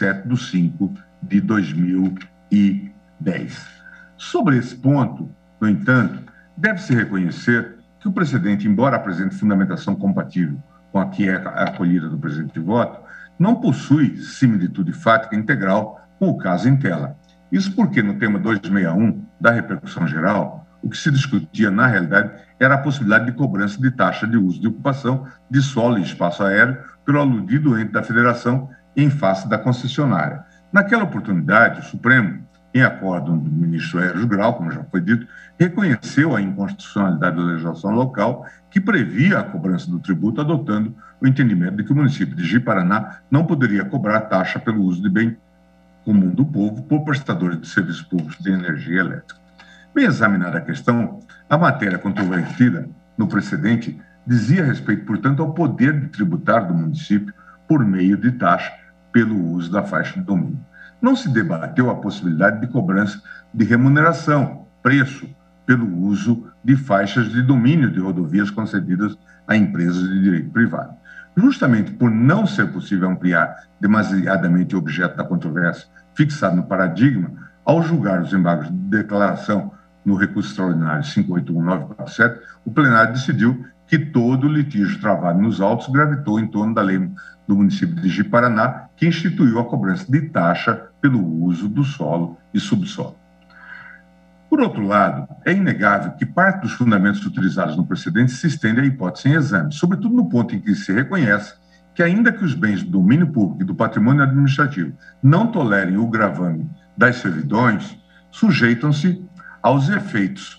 27/5/2010. Sobre esse ponto, no entanto, deve-se reconhecer que o precedente, embora apresente fundamentação compatível com a que é acolhida do presente voto, não possui similitude fática integral com o caso em tela. Isso porque, no tema 261 da repercussão geral, o que se discutia, na realidade, era a possibilidade de cobrança de taxa de uso de ocupação de solo e espaço aéreo pelo aludido ente da federação em face da concessionária. Naquela oportunidade, o Supremo, em acórdão do ministro Eros Grau, como já foi dito, reconheceu a inconstitucionalidade da legislação local que previa a cobrança do tributo, adotando o entendimento de que o município de Ji-Paraná não poderia cobrar taxa pelo uso de bem comum do povo por prestadores de serviços públicos de energia elétrica. Bem examinada a questão, a matéria controvertida no precedente dizia respeito, portanto, ao poder de tributar do município por meio de taxa pelo uso da faixa de domínio. Não se debateu a possibilidade de cobrança de remuneração, preço, pelo uso de faixas de domínio de rodovias concedidas a empresas de direito privado. Justamente por não ser possível ampliar demasiadamente o objeto da controvérsia fixado no paradigma, ao julgar os embargos de declaração no recurso extraordinário 581-947, o plenário decidiu que todo o litígio travado nos autos gravitou em torno da lei do município de Ji-Paraná, que instituiu a cobrança de taxa pelo uso do solo e subsolo. Por outro lado, é inegável que parte dos fundamentos utilizados no precedente se estende à hipótese em exame, sobretudo no ponto em que se reconhece que, ainda que os bens do domínio público e do patrimônio administrativo não tolerem o gravame das servidões, sujeitam-se aos efeitos.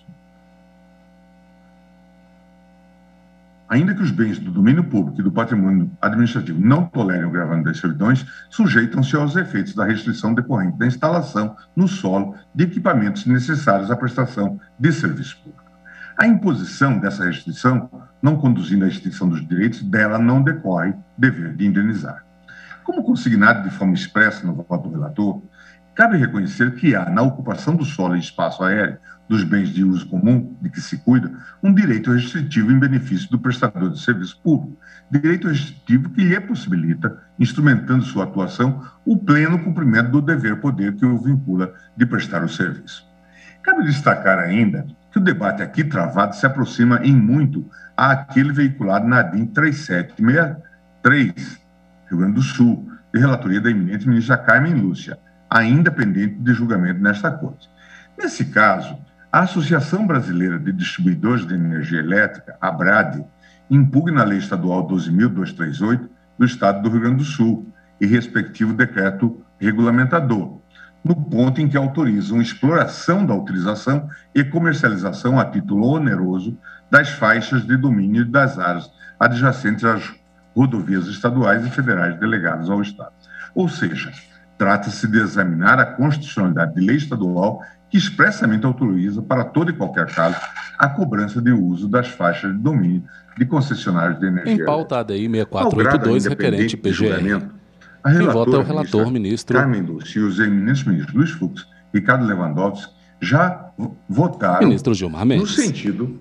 Ainda que os bens do domínio público e do patrimônio administrativo não tolerem o gravame das servidões, sujeitam-se aos efeitos da restrição decorrente da instalação no solo de equipamentos necessários à prestação de serviço público. A imposição dessa restrição, não conduzindo à extinção dos direitos, dela não decorre dever de indenizar. Como consignado de forma expressa no voto do relator, cabe reconhecer que há, na ocupação do solo e espaço aéreo dos bens de uso comum de que se cuida, um direito restritivo em benefício do prestador de serviço público, direito restritivo que lhe possibilita, instrumentando sua atuação, o pleno cumprimento do dever-poder que o vincula de prestar o serviço. Cabe destacar ainda que o debate aqui travado se aproxima em muito àquele veiculado na ADIM 3763, Rio Grande do Sul, de relatoria da eminente ministra Carmen Lúcia, ainda pendente de julgamento nesta Corte. Nesse caso, a Associação Brasileira de Distribuidores de Energia Elétrica, ABRADE, impugna a Lei Estadual 12.238 do Estado do Rio Grande do Sul e respectivo decreto regulamentador, no ponto em que autorizam exploração da utilização e comercialização a título oneroso das faixas de domínio das áreas adjacentes às rodovias estaduais e federais delegadas ao Estado. Ou seja, trata-se de examinar a constitucionalidade de lei estadual que expressamente autoriza, para todo e qualquer caso, a cobrança de uso das faixas de domínio de concessionários de energia. Em pauta ADI 6482, referente PGR. Quem vota é o relator, ministro Carmen Lúcia, e os eminentes ministros Luiz Fux e Ricardo Lewandowski já votaram ministro Gilmar Mendes, no sentido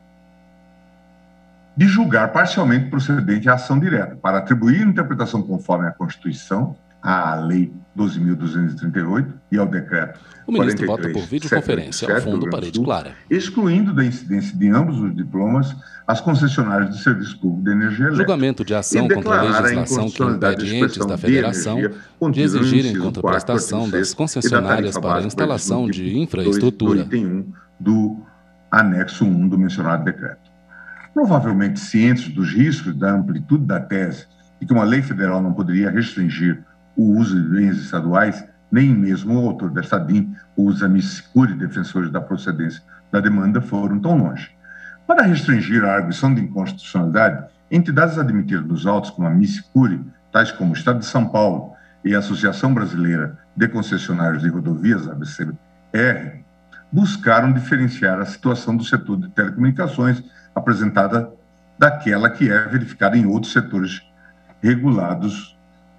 de julgar parcialmente procedente a ação direta, para atribuir interpretação conforme a Constituição, à Lei 12.238 e ao Decreto 43.727 o ministro vota por videoconferência ao fundo Parede Clara, excluindo da incidência de ambos os diplomas as concessionárias de serviço público de energia elétrica. Julgamento de ação contra a legislação que impede entes da federação de exigirem contraprestação das concessionárias para a instalação de infraestrutura. Item 1 do anexo 1 do mencionado decreto. Provavelmente cientes dos riscos da amplitude da tese e que uma lei federal não poderia restringir o uso de bens estaduais, nem mesmo o autor desta ADIM ou os amicicuri defensores da procedência da demanda foram tão longe. Para restringir a arguição de inconstitucionalidade, entidades admitidas nos autos como a amicicuri, tais como o Estado de São Paulo, e a Associação Brasileira de Concessionários de Rodovias, ABCR, buscaram diferenciar a situação do setor de telecomunicações apresentada daquela que é verificada em outros setores regulados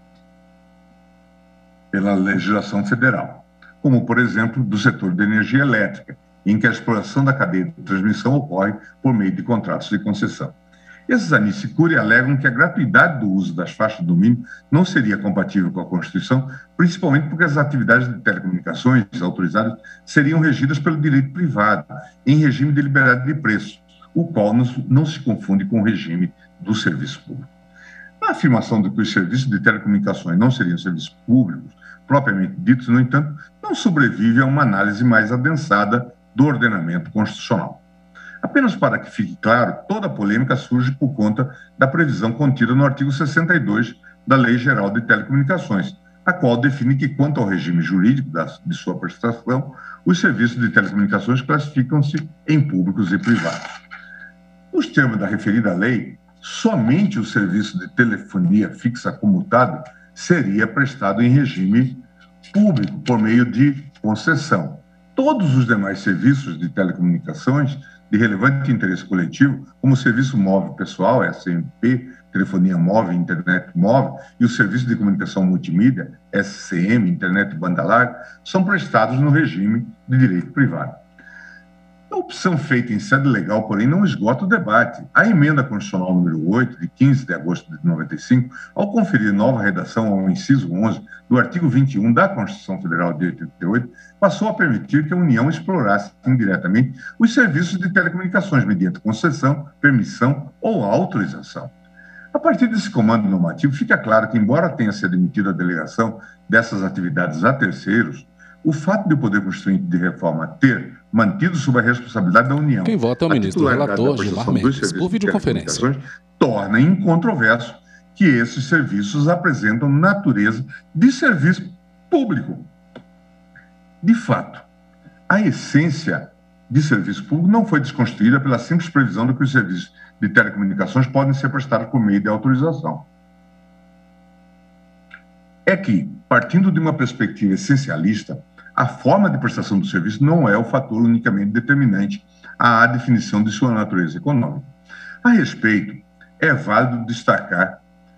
pela legislação federal, como, por exemplo, do setor de energia elétrica, em que a exploração da cadeia de transmissão ocorre por meio de contratos de concessão. Esses anisicuri alegam que a gratuidade do uso das faixas de domínio não seria compatível com a Constituição, principalmente porque as atividades de telecomunicações autorizadas seriam regidas pelo direito privado, em regime de liberdade de preço, o qual não se confunde com o regime do serviço público. A afirmação de que os serviços de telecomunicações não seriam serviços públicos, propriamente ditos, no entanto, não sobrevive a uma análise mais adensada do ordenamento constitucional. Apenas para que fique claro, toda a polêmica surge por conta da previsão contida no artigo 62 da Lei Geral de Telecomunicações, a qual define que, quanto ao regime jurídico de sua prestação, os serviços de telecomunicações classificam-se em públicos e privados. Nos termos da referida lei, somente o serviço de telefonia fixa comutada seria prestado em regime público, por meio de concessão. Todos os demais serviços de telecomunicações de relevante interesse coletivo, como o serviço móvel pessoal, SMP, telefonia móvel, internet móvel, e o serviço de comunicação multimídia, SCM, internet banda larga, são prestados no regime de direito privado. A opção feita em sede legal, porém, não esgota o debate. A emenda constitucional número 8, de 15 de agosto de 95, ao conferir nova redação ao inciso 11 do artigo 21 da Constituição Federal de 88, passou a permitir que a União explorasse indiretamente os serviços de telecomunicações mediante concessão, permissão ou autorização. A partir desse comando normativo, fica claro que, embora tenha se admitido a delegação dessas atividades a terceiros, o fato de o Poder Constituinte de reforma ter mantido sob a responsabilidade da União. Quem vota é o ministro relator, Gilmar Mendes, por videoconferência. Torna incontroverso que esses serviços apresentam natureza de serviço público. De fato, a essência de serviço público não foi desconstruída pela simples previsão de que os serviços de telecomunicações podem ser prestados por meio de autorização. É que, partindo de uma perspectiva essencialista, a forma de prestação do serviço não é o fator unicamente determinante à definição de sua natureza econômica. A respeito, é válido destacar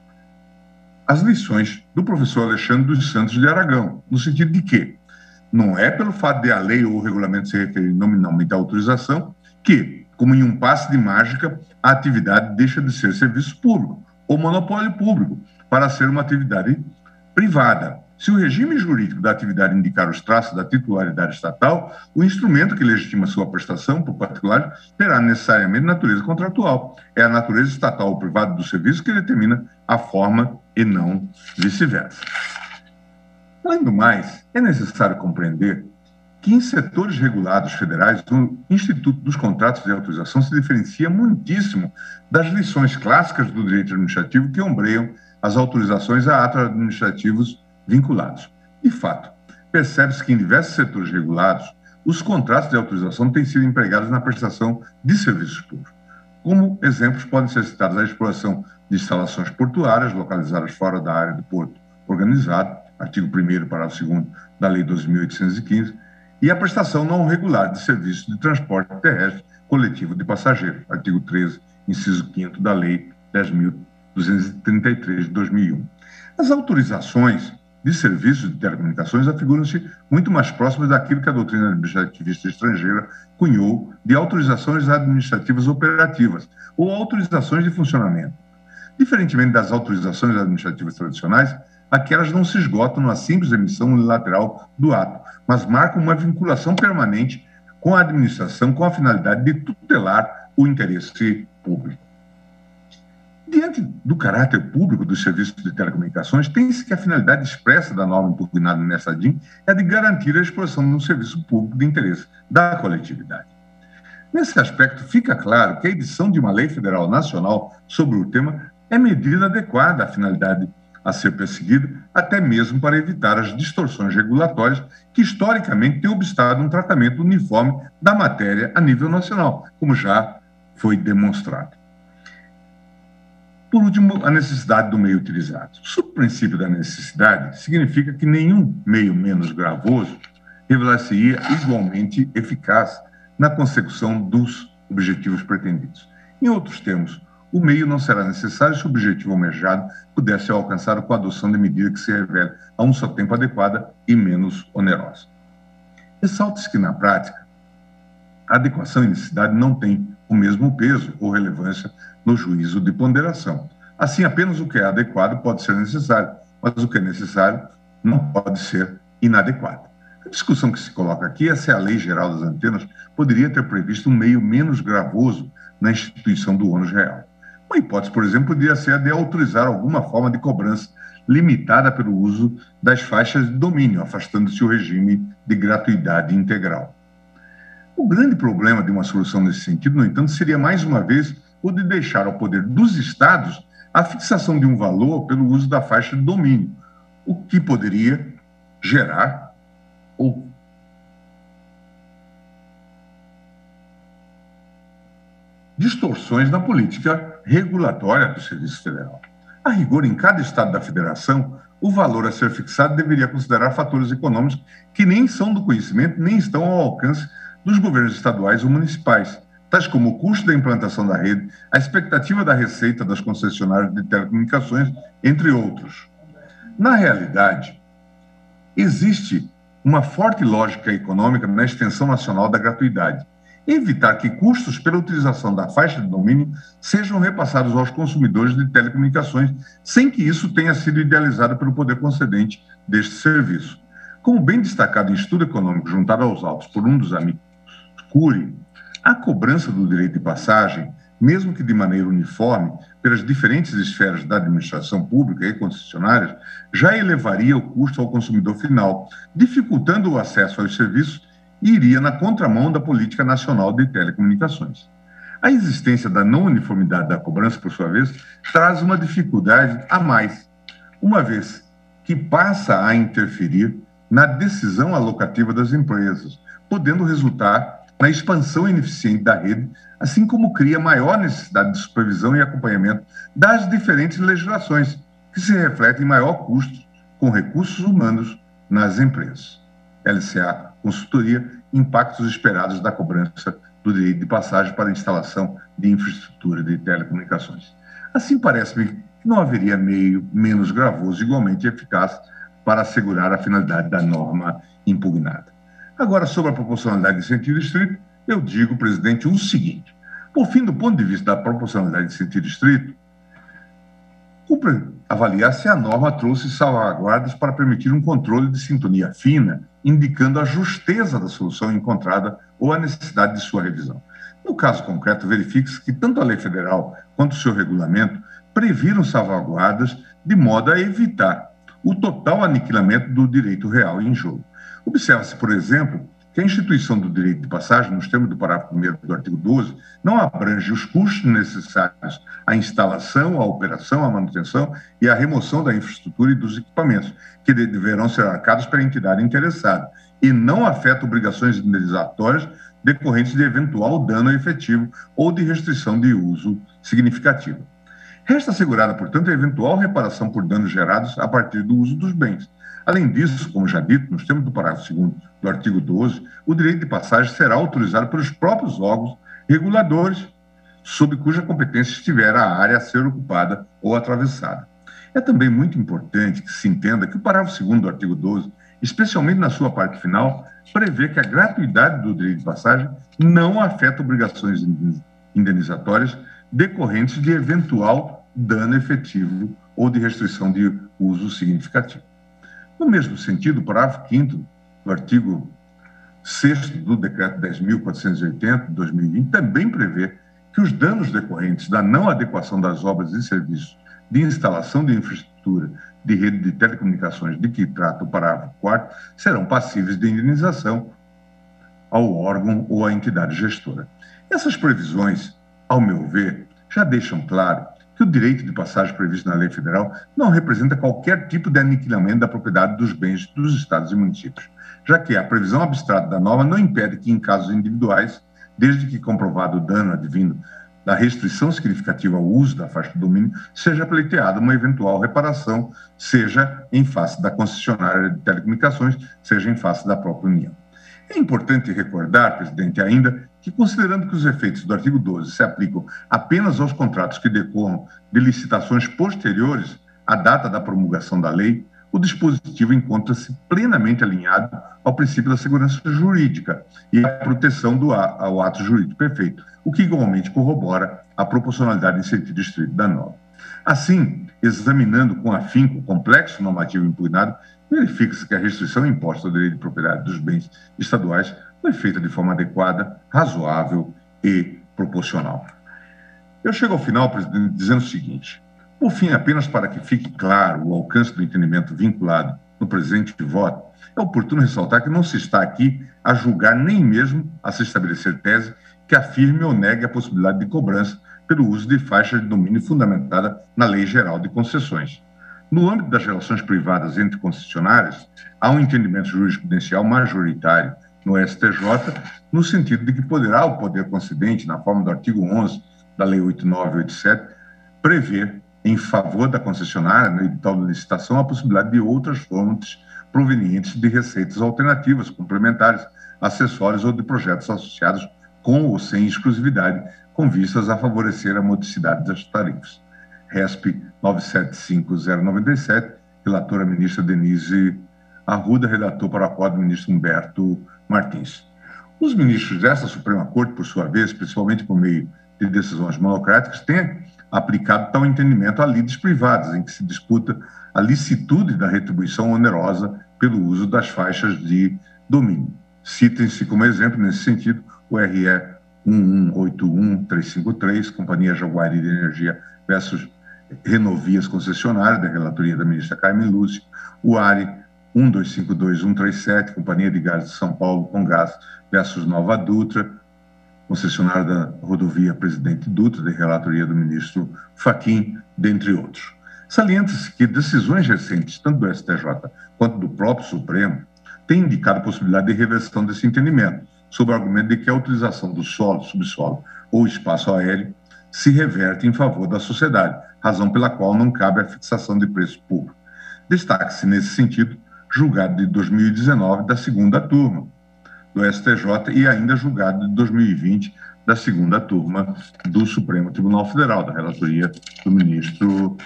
as lições do professor Alexandre dos Santos de Aragão, no sentido de que não é pelo fato de a lei ou o regulamento se referir nominalmente à autorização que, como em um passe de mágica, a atividade deixa de ser serviço público ou monopólio público para ser uma atividade privada. Se o regime jurídico da atividade indicar os traços da titularidade estatal, o instrumento que legitima sua prestação por particulares terá necessariamente natureza contratual. É a natureza estatal ou privada do serviço que determina a forma e não vice-versa. Além do mais, é necessário compreender que em setores regulados federais, o Instituto dos Contratos de Autorização se diferencia muitíssimo das lições clássicas do direito administrativo que ombreiam as autorizações a atos administrativos vinculados. De fato, percebe-se que em diversos setores regulados, os contratos de autorização têm sido empregados na prestação de serviços públicos. Como exemplos, podem ser citados a exploração de instalações portuárias localizadas fora da área do porto organizado, artigo 1º, parágrafo 2º da Lei 12.815, e a prestação não regular de serviços de transporte terrestre coletivo de passageiros, artigo 13, inciso 5º da Lei 10.233 de 2001. As autorizações de serviços de telecomunicações afiguram-se muito mais próximas daquilo que a doutrina administrativista estrangeira cunhou de autorizações administrativas operativas ou autorizações de funcionamento. Diferentemente das autorizações administrativas tradicionais, aquelas não se esgotam na simples emissão unilateral do ato, mas marcam uma vinculação permanente com a administração com a finalidade de tutelar o interesse público. Diante do caráter público dos serviços de telecomunicações, tem-se que a finalidade expressa da norma impugnada nessa DIN é de garantir a exploração de um serviço público de interesse da coletividade. Nesse aspecto, fica claro que a edição de uma lei federal nacional sobre o tema é medida adequada à finalidade a ser perseguida, até mesmo para evitar as distorções regulatórias que historicamente têm obstado um tratamento uniforme da matéria a nível nacional, como já foi demonstrado. Por último, a necessidade do meio utilizado. O subprincípio da necessidade significa que nenhum meio menos gravoso revelar-se-ia igualmente eficaz na consecução dos objetivos pretendidos. Em outros termos, o meio não será necessário se o objetivo almejado puder ser alcançado com a adoção de medida que se revele a um só tempo adequada e menos onerosa. Ressalta-se que, na prática, a adequação e necessidade não têm o mesmo peso ou relevância no juízo de ponderação. Assim, apenas o que é adequado pode ser necessário, mas o que é necessário não pode ser inadequado. A discussão que se coloca aqui é se a Lei Geral das Antenas poderia ter previsto um meio menos gravoso na instituição do ônus real. Uma hipótese, por exemplo, poderia ser a de autorizar alguma forma de cobrança limitada pelo uso das faixas de domínio, afastando-se o regime de gratuidade integral. O grande problema de uma solução nesse sentido, no entanto, seria, mais uma vez, o de deixar ao poder dos Estados a fixação de um valor pelo uso da faixa de domínio, o que poderia gerar ou distorções na política regulatória do Serviço Federal. A rigor, em cada estado da federação, o valor a ser fixado deveria considerar fatores econômicos que nem são do conhecimento, nem estão ao alcance dos governos estaduais ou municipais, tais como o custo da implantação da rede, a expectativa da receita das concessionárias de telecomunicações, entre outros. Na realidade, existe uma forte lógica econômica na extensão nacional da gratuidade. Evitar que custos pela utilização da faixa de domínio sejam repassados aos consumidores de telecomunicações, sem que isso tenha sido idealizado pelo poder concedente deste serviço. Como bem destacado em estudo econômico juntado aos autos por um dos amigos Cury, a cobrança do direito de passagem, mesmo que de maneira uniforme, pelas diferentes esferas da administração pública e concessionárias, já elevaria o custo ao consumidor final, dificultando o acesso aos serviços e iria na contramão da política nacional de telecomunicações. A existência da não uniformidade da cobrança, por sua vez, traz uma dificuldade a mais, uma vez que passa a interferir na decisão alocativa das empresas, podendo resultar na expansão ineficiente da rede, assim como cria maior necessidade de supervisão e acompanhamento das diferentes legislações, que se refletem em maior custo com recursos humanos nas empresas. LCA, consultoria, impactos esperados da cobrança do direito de passagem para a instalação de infraestrutura de telecomunicações. Assim, parece-me que não haveria meio menos gravoso igualmente eficaz para assegurar a finalidade da norma impugnada. Agora, sobre a proporcionalidade em sentido estrito, eu digo, presidente, o seguinte. Por fim, do ponto de vista da proporcionalidade em sentido estrito, cumpre avaliar se a norma trouxe salvaguardas para permitir um controle de sintonia fina, indicando a justeza da solução encontrada ou a necessidade de sua revisão. No caso concreto, verifique-se que tanto a lei federal quanto o seu regulamento previram salvaguardas de modo a evitar o total aniquilamento do direito real em jogo. Observa-se, por exemplo, que a instituição do direito de passagem, nos termos do parágrafo 1º do artigo 12, não abrange os custos necessários à instalação, à operação, à manutenção e à remoção da infraestrutura e dos equipamentos, que deverão ser arcados pela entidade interessada, e não afeta obrigações indenizatórias decorrentes de eventual dano efetivo ou de restrição de uso significativa. Resta assegurada, portanto, a eventual reparação por danos gerados a partir do uso dos bens. Além disso, como já dito, nos termos do parágrafo 2º do artigo 12, o direito de passagem será autorizado pelos próprios órgãos reguladores, sob cuja competência estiver a área a ser ocupada ou atravessada. É também muito importante que se entenda que o parágrafo 2º do artigo 12, especialmente na sua parte final, prevê que a gratuidade do direito de passagem não afeta obrigações indenizatórias decorrentes de eventual dano efetivo ou de restrição de uso significativo. No mesmo sentido, o parágrafo 5º do artigo 6º do Decreto 10.480, de 2020, também prevê que os danos decorrentes da não adequação das obras e serviços de instalação de infraestrutura de rede de telecomunicações de que trata o parágrafo 4º serão passíveis de indenização ao órgão ou à entidade gestora. Essas previsões, ao meu ver, já deixam claro que o direito de passagem previsto na lei federal não representa qualquer tipo de aniquilamento da propriedade dos bens dos estados e municípios, já que a previsão abstrata da norma não impede que, em casos individuais, desde que comprovado o dano advindo da restrição significativa ao uso da faixa de domínio, seja pleiteada uma eventual reparação, seja em face da concessionária de telecomunicações, seja em face da própria União. É importante recordar, presidente, ainda que, considerando que os efeitos do artigo 12 se aplicam apenas aos contratos que decorram de licitações posteriores à data da promulgação da lei, o dispositivo encontra-se plenamente alinhado ao princípio da segurança jurídica e à proteção ao ato jurídico perfeito, o que igualmente corrobora a proporcionalidade em sentido estrito da norma. Assim, examinando com afinco o complexo normativo impugnado, verifica-se que a restrição imposta ao direito de propriedade dos bens estaduais foi feita de forma adequada, razoável e proporcional. Eu chego ao final, presidente, dizendo o seguinte: por fim, apenas para que fique claro o alcance do entendimento vinculado no presente voto, é oportuno ressaltar que não se está aqui a julgar nem mesmo a se estabelecer tese que afirme ou negue a possibilidade de cobrança pelo uso de faixa de domínio fundamentada na Lei Geral de Concessões. No âmbito das relações privadas entre concessionárias, há um entendimento jurisprudencial majoritário no STJ, no sentido de que poderá o poder concedente, na forma do artigo 11 da Lei 8987, prever em favor da concessionária, no edital de licitação, a possibilidade de outras fontes provenientes de receitas alternativas, complementares, acessórios ou de projetos associados com ou sem exclusividade, com vistas a favorecer a modicidade das tarifas. RESP 975097, relatora ministra Denise Arruda, redator para o acordo ministro Humberto Martins. Os ministros dessa Suprema Corte, por sua vez, principalmente por meio de decisões monocráticas, têm aplicado tal entendimento a lides privadas, em que se disputa a licitude da retribuição onerosa pelo uso das faixas de domínio. Citem-se como exemplo, nesse sentido, o RE 1181353, Companhia Jaguari de Energia versus Renovias Concessionárias, da relatoria da ministra Carmen Lúcia, o ARE 1252137, Companhia de Gás de São Paulo com Gás versus Nova Dutra, concessionária da rodovia Presidente Dutra, da relatoria do ministro Fachin, dentre outros. Salienta-se que decisões recentes, tanto do STJ quanto do próprio Supremo, têm indicado a possibilidade de reversão desse entendimento, sob o argumento de que a utilização do solo, subsolo ou espaço aéreo se reverte em favor da sociedade, razão pela qual não cabe a fixação de preço público. Destaque-se, nesse sentido, julgado de 2019 da segunda turma do STJ e ainda julgado de 2020 da segunda turma do Supremo Tribunal Federal, da relatoria do ministro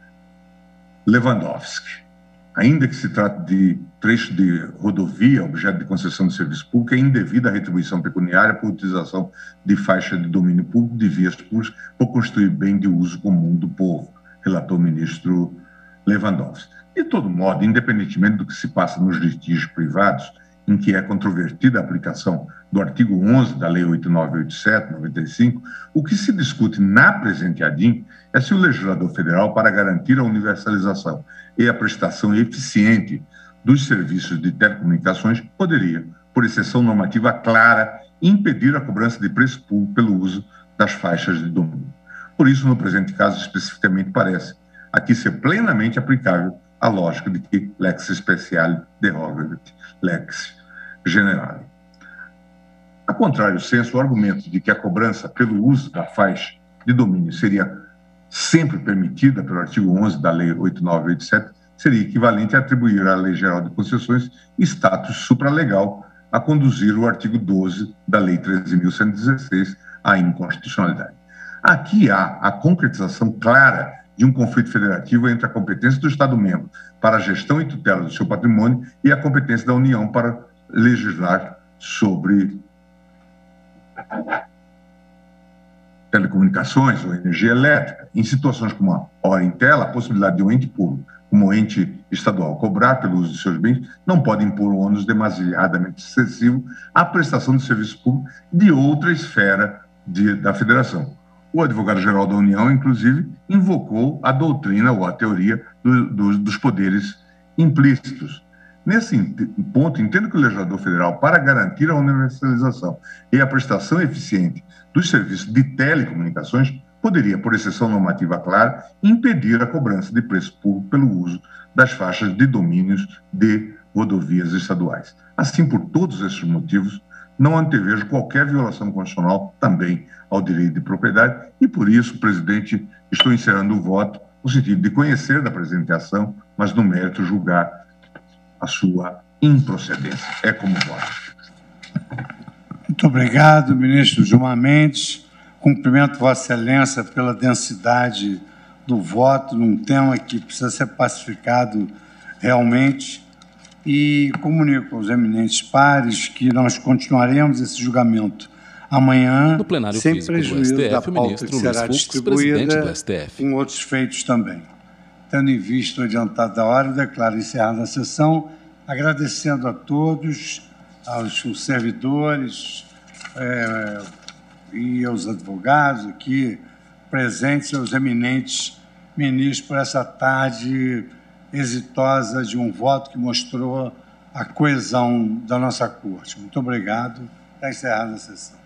Lewandowski. Ainda que se trate de trecho de rodovia, objeto de concessão de serviço público, é indevida a retribuição pecuniária por utilização de faixa de domínio público de vias públicas por constituir bem de uso comum do povo, relatou o ministro Lewandowski. De todo modo, independentemente do que se passa nos litígios privados, em que é controvertida a aplicação do artigo 11 da Lei 8987/95, o que se discute na presente ADIM é se o legislador federal, para garantir a universalização e a prestação eficiente dos serviços de telecomunicações, poderia, por exceção normativa clara, impedir a cobrança de preço público pelo uso das faixas de domínio. Por isso, no presente caso, especificamente, parece aqui ser plenamente aplicável a lógica de que lex speciale derogat lex generale. A contrário senso, o argumento de que a cobrança pelo uso da faixa de domínio seria sempre permitida pelo artigo 11 da Lei 8987 seria equivalente a atribuir à Lei Geral de Concessões status supralegal a conduzir o artigo 12 da Lei 13.116 à inconstitucionalidade. Aqui há a concretização clara de um conflito federativo entre a competência do Estado-membro para a gestão e tutela do seu patrimônio e a competência da União para legislar sobre telecomunicações ou energia elétrica. Em situações como a hora em tela, a possibilidade de um ente público, como o ente estadual, cobrar pelo uso de seus bens, não pode impor um ônus demasiadamente excessivo à prestação de serviço público de outra esfera da federação. O advogado-geral da União, inclusive, invocou a doutrina ou a teoria dos poderes implícitos. Nesse ponto, entendo que o legislador federal, para garantir a universalização e a prestação eficiente dos serviços de telecomunicações, poderia, por exceção normativa clara, impedir a cobrança de preço público pelo uso das faixas de domínios de rodovias estaduais. Assim, por todos esses motivos, não antevejo qualquer violação constitucional também ao direito de propriedade e, por isso, presidente, estou encerrando o voto no sentido de conhecer da presente ação, mas no mérito julgar a sua improcedência. É como voto. Muito obrigado, ministro Gilmar Mendes. Cumprimento Vossa Excelência pela densidade do voto num tema que precisa ser pacificado realmente e comunico aos eminentes pares que nós continuaremos esse julgamento amanhã, no plenário sem físico prejuízo do STF, da pauta que será distribuída do STF. em outros feitos também. Tendo em vista o adiantado da hora, eu declaro encerrada a sessão, agradecendo a todos, aos servidores e aos advogados aqui presentes, aos eminentes ministros, por essa tarde exitosa de um voto que mostrou a coesão da nossa Corte. Muito obrigado. Está encerrada a sessão.